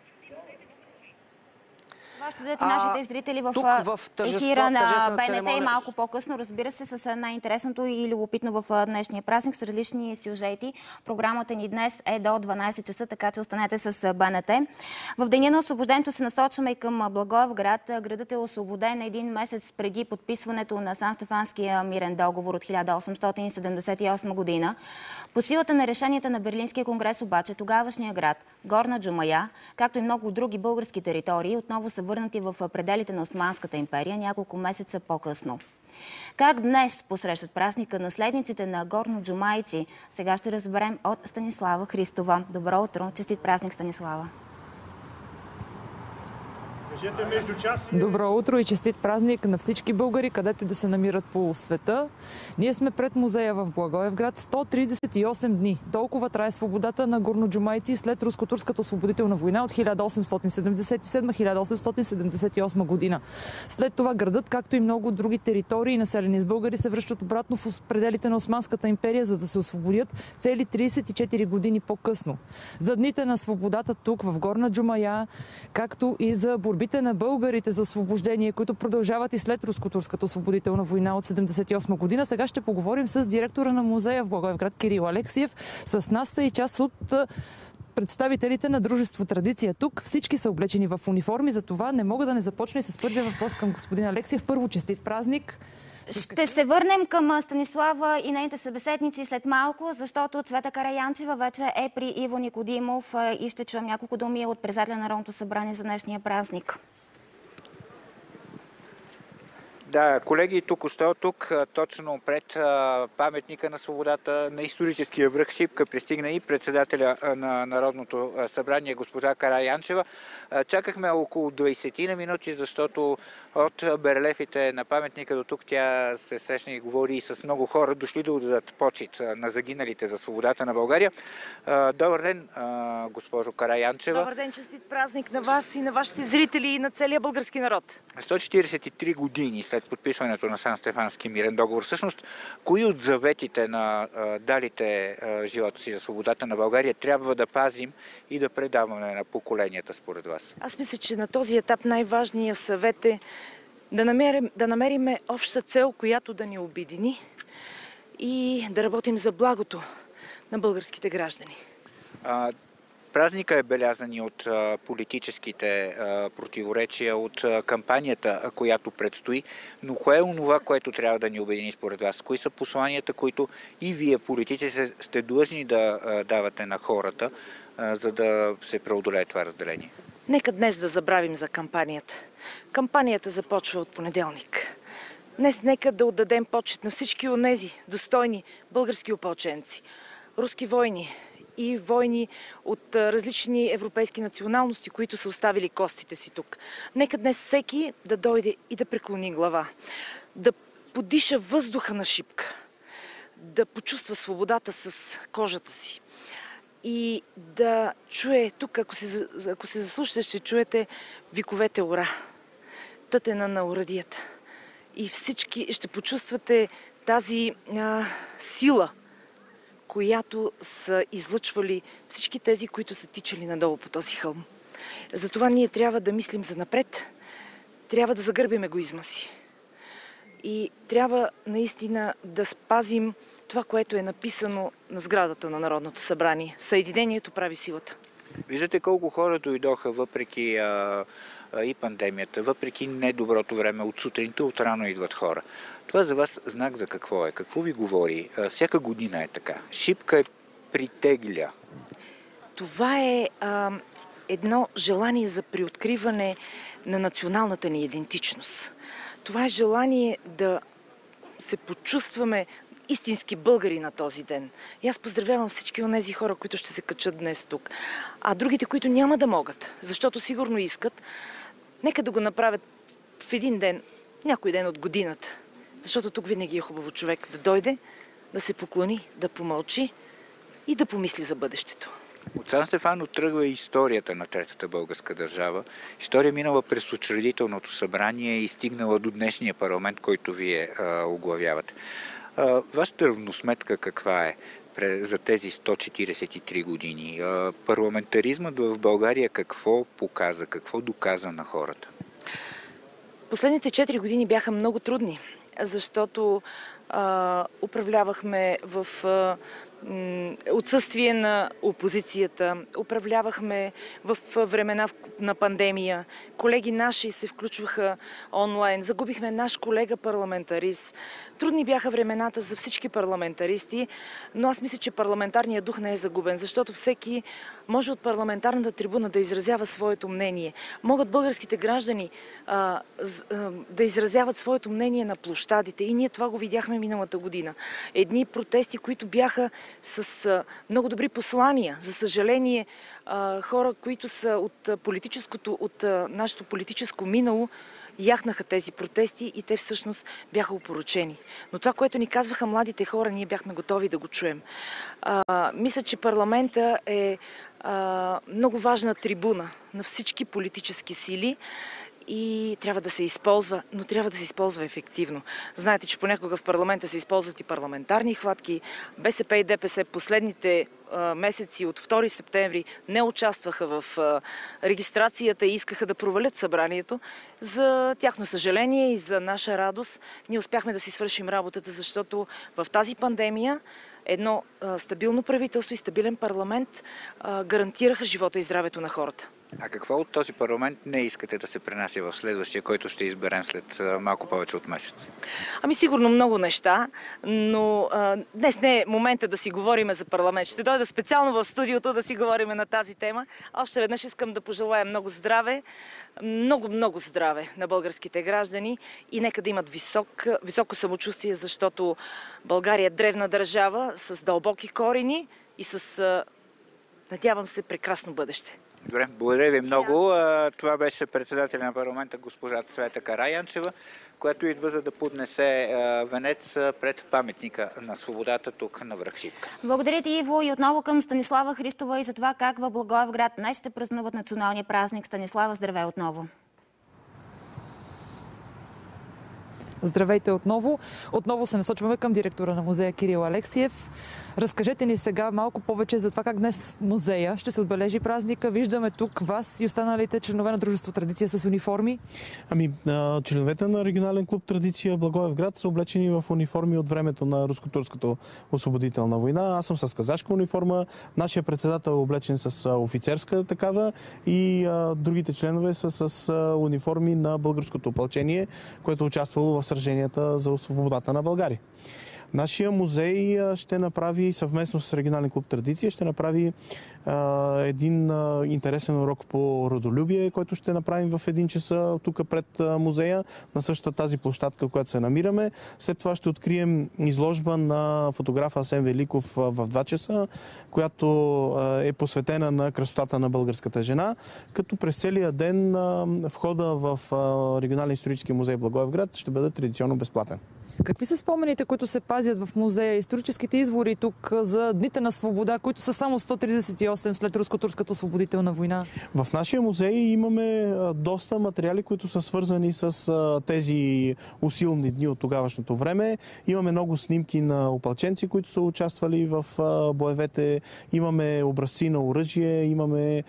Това ще видите нашите зрители в, в ефира на БНТ церемония. И малко по-късно, разбира се, с най-интересното и любопитно в днешния празник с различни сюжети. Програмата ни днес е до дванайсет часа, така че останете с БНТ. В деня на освобождението се насочваме и към Благоевград. Градът е освободен един месец преди подписването на Сан-Стефанския мирен договор от хиляда осемстотин седемдесет и осма година. По силата на решенията на Берлинския конгрес обаче тогавашния град Горна Джумая, както и много други български територии, отново са върнати в пределите на Османската империя няколко месеца по-късно. Как днес посрещат празника наследниците на горноджумайци? Сега ще разберем от Станислава Христова. Добро утро! Честит празник, Станислава! Добро утро и честит празник на всички българи, където да се намират по света. Ние сме пред музея в Благоевград. сто тридесет и осем дни. Толкова трае свободата на горноджумайци след руско-турската освободителна война от хиляда осемстотин седемдесет и седма до хиляда осемстотин седемдесет и осма година. След това градът, както и много други територии, населени с българи, се връщат обратно в пределите на Османската империя, за да се освободят цели тридесет и четири години по-късно. За дните на свободата тук, в Горна Джумая, както и за борбите на българите за освобождение, които продължават и след руско-турската освободителна война от седемдесет и осма година. Сега ще поговорим с директора на музея в Благоевград Кирил Алексиев. С нас са и част от представителите на дружество Традиция. Тук всички са облечени в униформи, за това не мога да не започна и с първия въпрос към господин Алексиев. Първо, честит празник. Ще се върнем към Станислава и нейните събеседници след малко, защото Цвета Караянчева вече е при Иво Никодимов и ще чуем няколко думи от председателя на Народното събрание за днешния празник. Да, колеги, току-що тук, точно пред а, паметника на свободата на историческия връх Шипка пристигна и председателя на Народното събрание госпожа Караянчева. А, чакахме около двайсет на минути, защото от барелефите на паметника до тук тя се срещна и говори и с много хора, дошли да отдадат почит на загиналите за свободата на България. А, добър ден, а, госпожо Караянчева. Добър ден, честит празник на вас и на вашите зрители и на целия български народ. сто четирийсет и три години след подписването на Сан-Стефански мирен договор. Всъщност, кои от заветите на а, далите а, живота си за свободата на България трябва да пазим и да предаваме на поколенията, според вас? Аз мисля, че на този етап най-важният съвет е да намерим, да намерим обща цел, която да ни обедини и да работим за благото на българските граждани. А, Празника е белязан и от а, политическите а, противоречия, от а, кампанията, а, която предстои. Но кое е онова, което трябва да ни обедини според вас? Кои са посланията, които и вие, политици, сте длъжни да а, давате на хората, а, за да се преодолее това разделение? Нека днес да забравим за кампанията. Кампанията започва от понеделник. Днес нека да отдадем почет на всички онези достойни български опълченци, руски войни и войни от различни европейски националности, които са оставили костите си тук. Нека днес всеки да дойде и да преклони глава, да подиша въздуха на Шипка, да почувства свободата с кожата си и да чуе тук, ако се, ако се заслушате, ще чуете виковете ура, тътена на урадията. И всички ще почувствате тази а, сила, която са излъчвали всички тези, които са тичали надолу по този хълм. Затова ние трябва да мислим за напред, трябва да загърбим егоизма си. И трябва наистина да спазим това, което е написано на сградата на Народното събрание. Съединението прави силата. Виждате колко хора дойдоха въпреки а, а, и пандемията, въпреки недоброто време. От сутринта, от рано идват хора. Това за вас знак за какво е? Какво ви говори? А, всяка година е така. Шипка е притегля. Това е а, едно желание за приоткриване на националната ни идентичност. Това е желание да се почувстваме истински българи на този ден. И аз поздравявам всички от тези хора, които ще се качат днес тук. А другите, които няма да могат, защото сигурно искат, нека да го направят в един ден, някой ден от годината. Защото тук винаги е хубаво човек да дойде, да се поклони, да помълчи и да помисли за бъдещето. От Сан Стефано тръгва и историята на Третата българска държава. История минала през Учредителното събрание и стигнала до днешния парламент, който вие а, оглавявате. А, вашата равносметка каква е за тези сто четирийсет и три години? А, парламентаризмът в България какво показа, какво доказа на хората? Последните четири години бяха много трудни, защото а, управлявахме в а, отсъствие на опозицията, управлявахме в времена на пандемия. Колеги наши се включваха онлайн, загубихме наш колега парламентарист. Трудни бяха времената за всички парламентаристи, но аз мисля, че парламентарният дух не е загубен, защото всеки може от парламентарната трибуна да изразява своето мнение. Могат българските граждани а, а, да изразяват своето мнение на площадите и ние това го видяхме миналата година. Едни протести, които бяха с а, много добри послания. За съжаление, а, хора, които са от политическото, от а, нашето политическо минало, яхнаха тези протести и те всъщност бяха опорочени. Но това, което ни казваха младите хора, ние бяхме готови да го чуем. А, мисля, че парламента е а, много важна трибуна на всички политически сили и трябва да се използва, но трябва да се използва ефективно. Знаете, че понякога в парламента се използват и парламентарни хватки. БСП и ДПС последните а, месеци от втори септември не участваха в а, регистрацията и искаха да провалят събранието. За тяхно съжаление и за наша радост ние успяхме да си свършим работата, защото в тази пандемия едно а, стабилно правителство и стабилен парламент а, гарантираха живота и здравето на хората. А какво от този парламент не искате да се пренася в следващия, който ще изберем след малко повече от месец? Ами сигурно много неща, но а, днес не е момента да си говорим за парламент. Ще дойда специално в студиото да си говорим на тази тема. Още веднъж искам да пожелая много здраве, много, много здраве на българските граждани и нека да имат висок, високо самочувствие, защото България е древна държава с дълбоки корени и с, а, надявам се, прекрасно бъдеще. Добре, благодаря ви много. Това беше председателя на парламента госпожа Цвета Караянчева, която идва за да поднесе венец пред паметника на свободата тук на връх Шипка. Благодаря ти, Иво, и отново към Станислава Христова и за това как в Благоевград днес ще празнуват националния празник. Станислава, здравей отново! Здравейте отново. Отново се насочваме към директора на музея Кирил Алексиев. Разкажете ни сега малко повече за това как днес в музея ще се отбележи празника. Виждаме тук вас и останалите членове на Дружество Традиция с униформи. Ами, членовете на регионален клуб Традиция Благоевград са облечени в униформи от времето на Руско-турската освободителна война. Аз съм с казашка униформа, нашия председател е облечен с офицерска такава и а, другите членове са с а, униформи на българското опълчение, което е участвало в сраженията за свободата на България. Нашия музей ще направи съвместно с регионален клуб Традиция, ще направи а, един а, интересен урок по родолюбие, който ще направим в един часа тук пред а, музея, на същата тази площадка, в която се намираме. След това ще открием изложба на фотографа Асен Великов а, в два часа, която а, е посветена на красотата на българската жена, като през целия ден а, входа в а, регионален исторически музей Благоевград ще бъде традиционно безплатен. Какви са спомените, които се пазят в музея? Историческите извори тук за Дните на свобода, които са само сто тридесет и осем след Руско-турската освободителна война? В нашия музей имаме доста материали, които са свързани с тези усилни дни от тогавашното време. Имаме много снимки на опълченци, които са участвали в боевете. Имаме образци на оръжие, имаме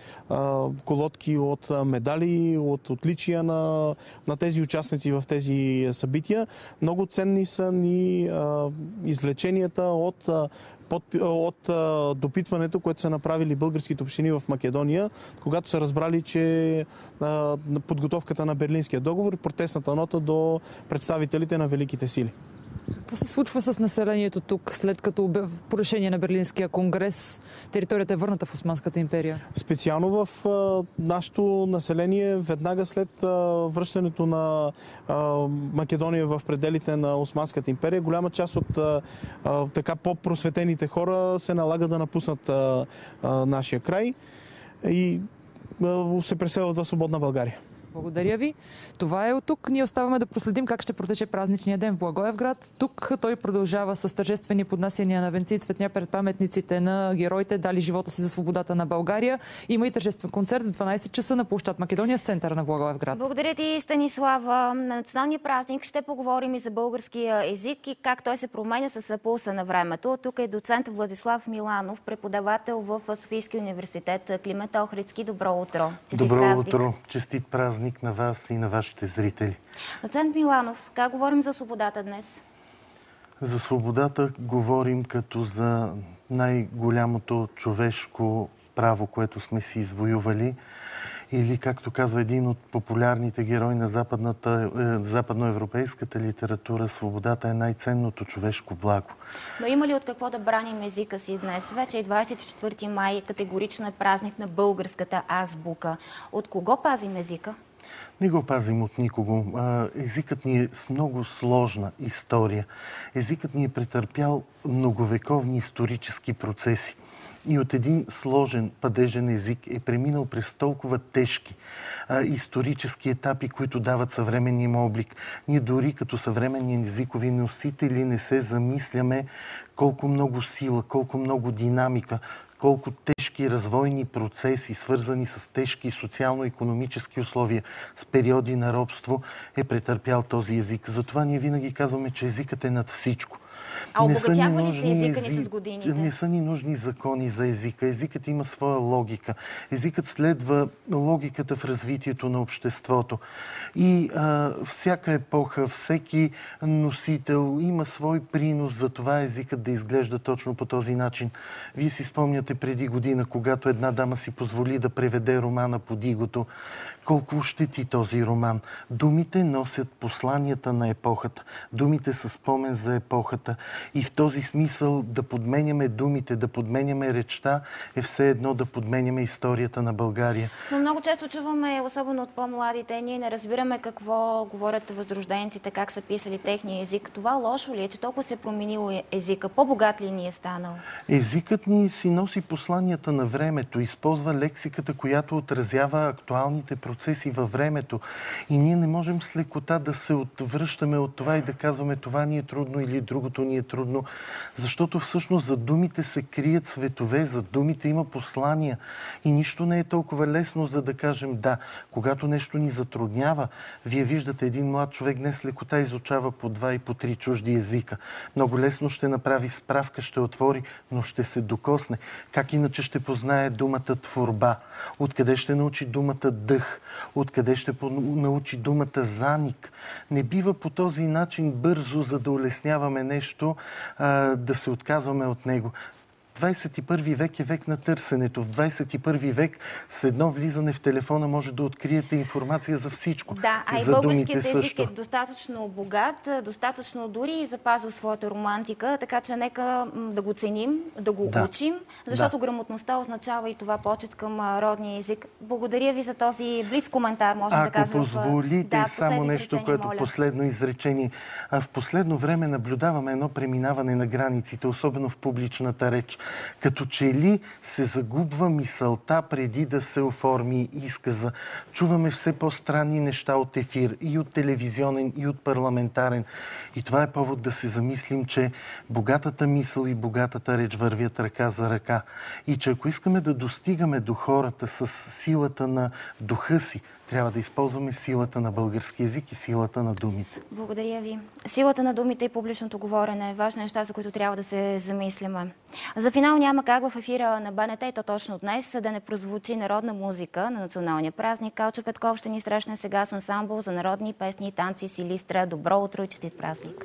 колодки от медали, от отличия на, на тези участници в тези събития. Много ценни са ни а, извлеченията от, а, под, от а, допитването, което са направили българските общини в Македония, когато са разбрали, че а, подготовката на Берлинския договор, протестната нота до представителите на великите сили. Какво се случва с населението тук, след като по решение на Берлинския конгрес територията е върната в Османската империя? Специално в а, нашето население, веднага след а, връщането на а, Македония в пределите на Османската империя, голяма част от а, а, така по-просветените хора се налага да напуснат а, а, нашия край и а, се преселват в свободна България. Благодаря ви. Това е от тук. Ние оставаме да проследим как ще протече празничния ден в Благоевград. Тук той продължава с тържествени поднасяния на венци и цветня пред паметниците на героите, дали живота си за свободата на България. Има и тържествен концерт в дванайсет часа на площад Македония в центъра на Благоевград. Благодаря ти, Станислава. На националния празник ще поговорим и за българския език и как той се променя с пулса на времето. Тук е доцент Владислав Миланов, преподавател в Софийския университет Климент Охридски. Добро утро. Честит Добро празник. утро. Честит празник на вас и на вашите зрители. Доцент Миланов, как говорим за свободата днес? За свободата говорим като за най-голямото човешко право, което сме си извоювали. Или, както казва един от популярните герои на западната, е, западноевропейската литература, свободата е най-ценното човешко благо. Но има ли от какво да браним езика си днес? Вече е двайсет и четвърти май, категорично е празник на българската азбука. От кого пазим езика? Не го пазим от никого. Езикът ни е с много сложна история. Езикът ни е претърпял многовековни исторически процеси. И от един сложен падежен език е преминал през толкова тежки а, исторически етапи, които дават съвременния му облик. Ние дори като съвременни езикови носители не се замисляме колко много сила, колко много динамика, колко тежки развойни процеси, свързани с тежки социално-икономически условия, с периоди на робство, е претърпял този език. Затова ние винаги казваме, че езикът е над всичко. А обогатява ли се езика ни с годините? Не са ни нужни закони за езика. Езикът има своя логика. Езикът следва логиката в развитието на обществото. И а, всяка епоха, всеки носител има свой принос за това езикът да изглежда точно по този начин. Вие си спомняте преди година, когато една дама си позволи да преведе романа Под игото, колко ощети този роман. Думите носят посланията на епохата. Думите са спомен за епохата. И в този смисъл да подменяме думите, да подменяме речта е все едно да подменяме историята на България. Но много често чуваме, особено от по-младите, ние не разбираме какво говорят възрожденците, как са писали техния език. Това лошо ли е, че толкова се е променил езика? По-богат ли ни е станал? Езикът ни си носи посланията на времето, използва лексиката, която отразява актуалните процеси във времето. И ние не можем с лекота да се отвръщаме от това и да казваме това ни е трудно или другото ни е трудно, защото всъщност за думите се крият светове, за думите има послания и нищо не е толкова лесно, за да кажем да. Когато нещо ни затруднява, вие виждате един млад човек днес лекота изучава по два и по три чужди езика. Много лесно ще направи справка, ще отвори, но ще се докосне. Как иначе ще познае думата творба? Откъде ще научи думата дъх? Откъде ще научи думата заник? Не бива по този начин бързо, за да улесняваме нещо, да се отказваме от него. двадесет и първи век е век на търсенето. В двадесет и първи век с едно влизане в телефона може да откриете информация за всичко. Да, а и българският език е достатъчно богат, достатъчно дори и запазил своята романтика, така че нека да го ценим, да го да. учим, защото да. грамотността означава и това почет към родния език. Благодаря ви за този блиц коментар, можем Ако да кажем. Ако позволите да, само нещо, което моля. Последно изречение. В последно време наблюдаваме едно преминаване на границите, особено в публичната реч. Като че ли се загубва мисълта преди да се оформи изказа. Чуваме все по-странни неща от ефир, и от телевизионен, и от парламентарен. И това е повод да се замислим, че богатата мисъл и богатата реч вървят ръка за ръка. И че ако искаме да достигаме до хората с силата на духа си, трябва да използваме силата на български език и силата на думите. Благодаря ви. Силата на думите и публичното говорене е важни неща, за които трябва да се замислиме. За финал няма как в ефира на БНТ и то точно днес да не прозвучи народна музика на националния празник. Калчо Петков ще ни срещне сега с ансамбъл за народни песни и танци Силистра. Добро утро и честит празник!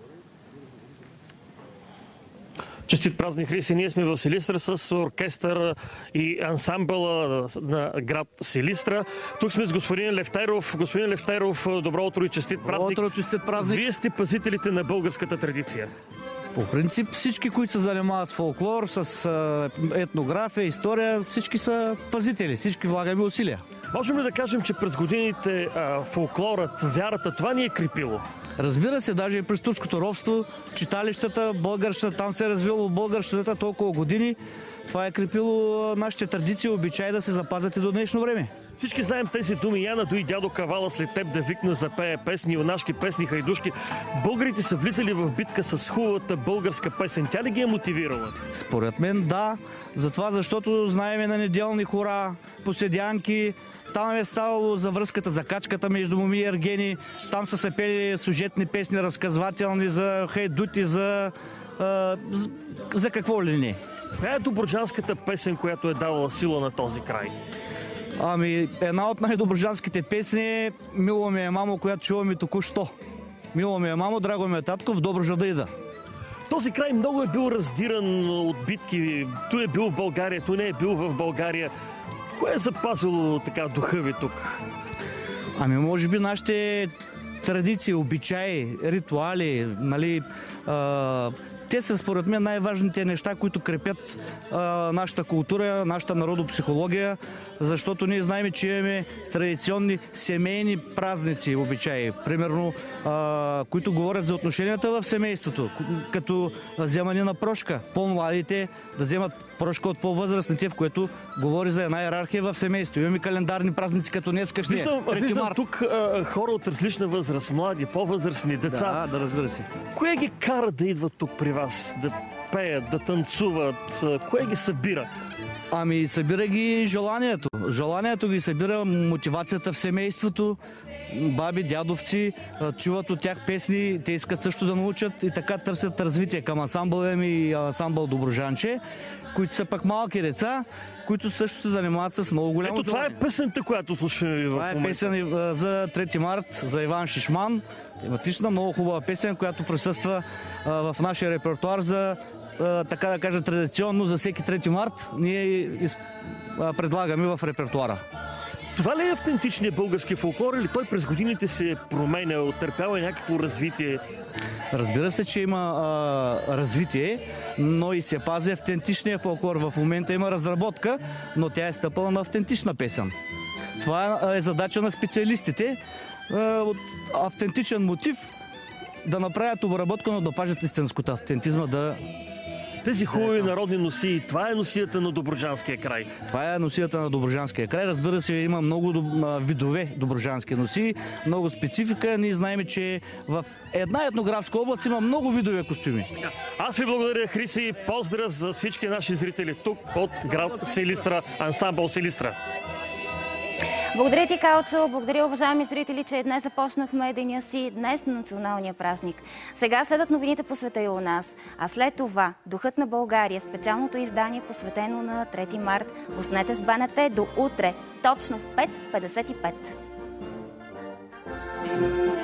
Честит празник, Хриси! Ние сме в Силистра с оркестър и ансамбъла на град Силистра. Тук сме с господин Левтеров. Господин Левтеров, добро утро и честит празник! Добро утро, честит празник! Вие сте пазителите на българската традиция. По принцип всички, които се занимават с фолклор, с етнография, история, всички са пазители, всички влагаме усилия. Можем ли да кажем, че през годините а, фолклорът, вярата, това ни е крепило? Разбира се, даже и през турското робство, читалищата, българщата, там се е развило българщата толкова години. Това е крепило нашите традиции и обичаи да се запазят и до днешно време. Всички знаем тези думи. Яна дойде дядо Кавала след теб да викна, запее песни, юнашки песни, хайдушки. Българите са влизали в битка с хубавата българска песен. Тя ли ги е мотивирала? Според мен да. Затова, защото знаеме на неделни хора, поседянки. Там е ставало за връзката, за качката между моми и ергени. Там са се пели сюжетни песни, разказвателни за хайдути, за, а, за какво ли не. Коя е добруджанската песен, която е давала сила на този край? Ами, една от най-добруджанските песни е "Мило ми е мамо", която чуваме току-що. "Мило ми е мамо, драго ми е татко, в Добруджа да ида". Този край много е бил раздиран от битки. Той е бил в България, той не е бил в България. Кое е запазило така духа ви тук? Ами, може би нашите традиции, обичаи, ритуали, нали... А... Те са, според мен, най-важните неща, които крепят а, нашата култура, нашата народопсихология, защото ние знаем, че имаме традиционни семейни празници, обичаи, примерно, а, които говорят за отношенията в семейството, като вземане на прошка. По-младите да вземат прошка от по-възрастните, в което говори за една иерархия в семейството. Имаме календарни празници, като днескашния. Виждам, виждам тук а, хора от различна възраст, млади, по-възрастни, деца. Да, да, разбира се. Кое ги кара да идват тук при вас, да пеят, да танцуват? Кое ги събира? Ами събира ги желанието. Желанието ги събира, мотивацията в семейството. Баби, дядовци чуват от тях песни, те искат също да научат и така търсят развитие към ансамбъл Еми и ансамбъл Добруджанче, които са пък малки деца, които също се занимават с много голямо Ето това е песента, която слушаме в Това е момента. песен за трети март, за Иван Шишман. Тематична, много хубава песен, която присъства а, в нашия репертуар за, а, така да кажа, традиционно за всеки трети март. Ние из, а, предлагаме в репертуара. Това ли е автентичният български фолклор или той през годините се променя, отърпява някакво развитие? Разбира се, че има а, развитие, но и се пази автентичния фолклор. В момента има разработка, но тя е стъпала на автентична песен. Това е задача на специалистите. А, от автентичен мотив да направят обработка, но да пазят истинското автентизма, да... Тези хубави народни носии, това е носията на Добруджанския край. Това е носията на Добруджанския край. Разбира се, има много видове добруджански носии, много специфика. Ние знаем, че в една етнографска област има много видове костюми. Аз ви благодаря, Хриси. Поздрав за всички наши зрители тук от град Силистра, ансамбъл Силистра. Благодаря ти, Калчо. Благодаря, уважаеми зрители, че днес започнахме деня си, днес на националния празник. Сега следват новините по света и у нас, а след това Духът на България, специалното издание посветено на трети март. Останете с БНТ до утре, точно в пет петдесет и пет.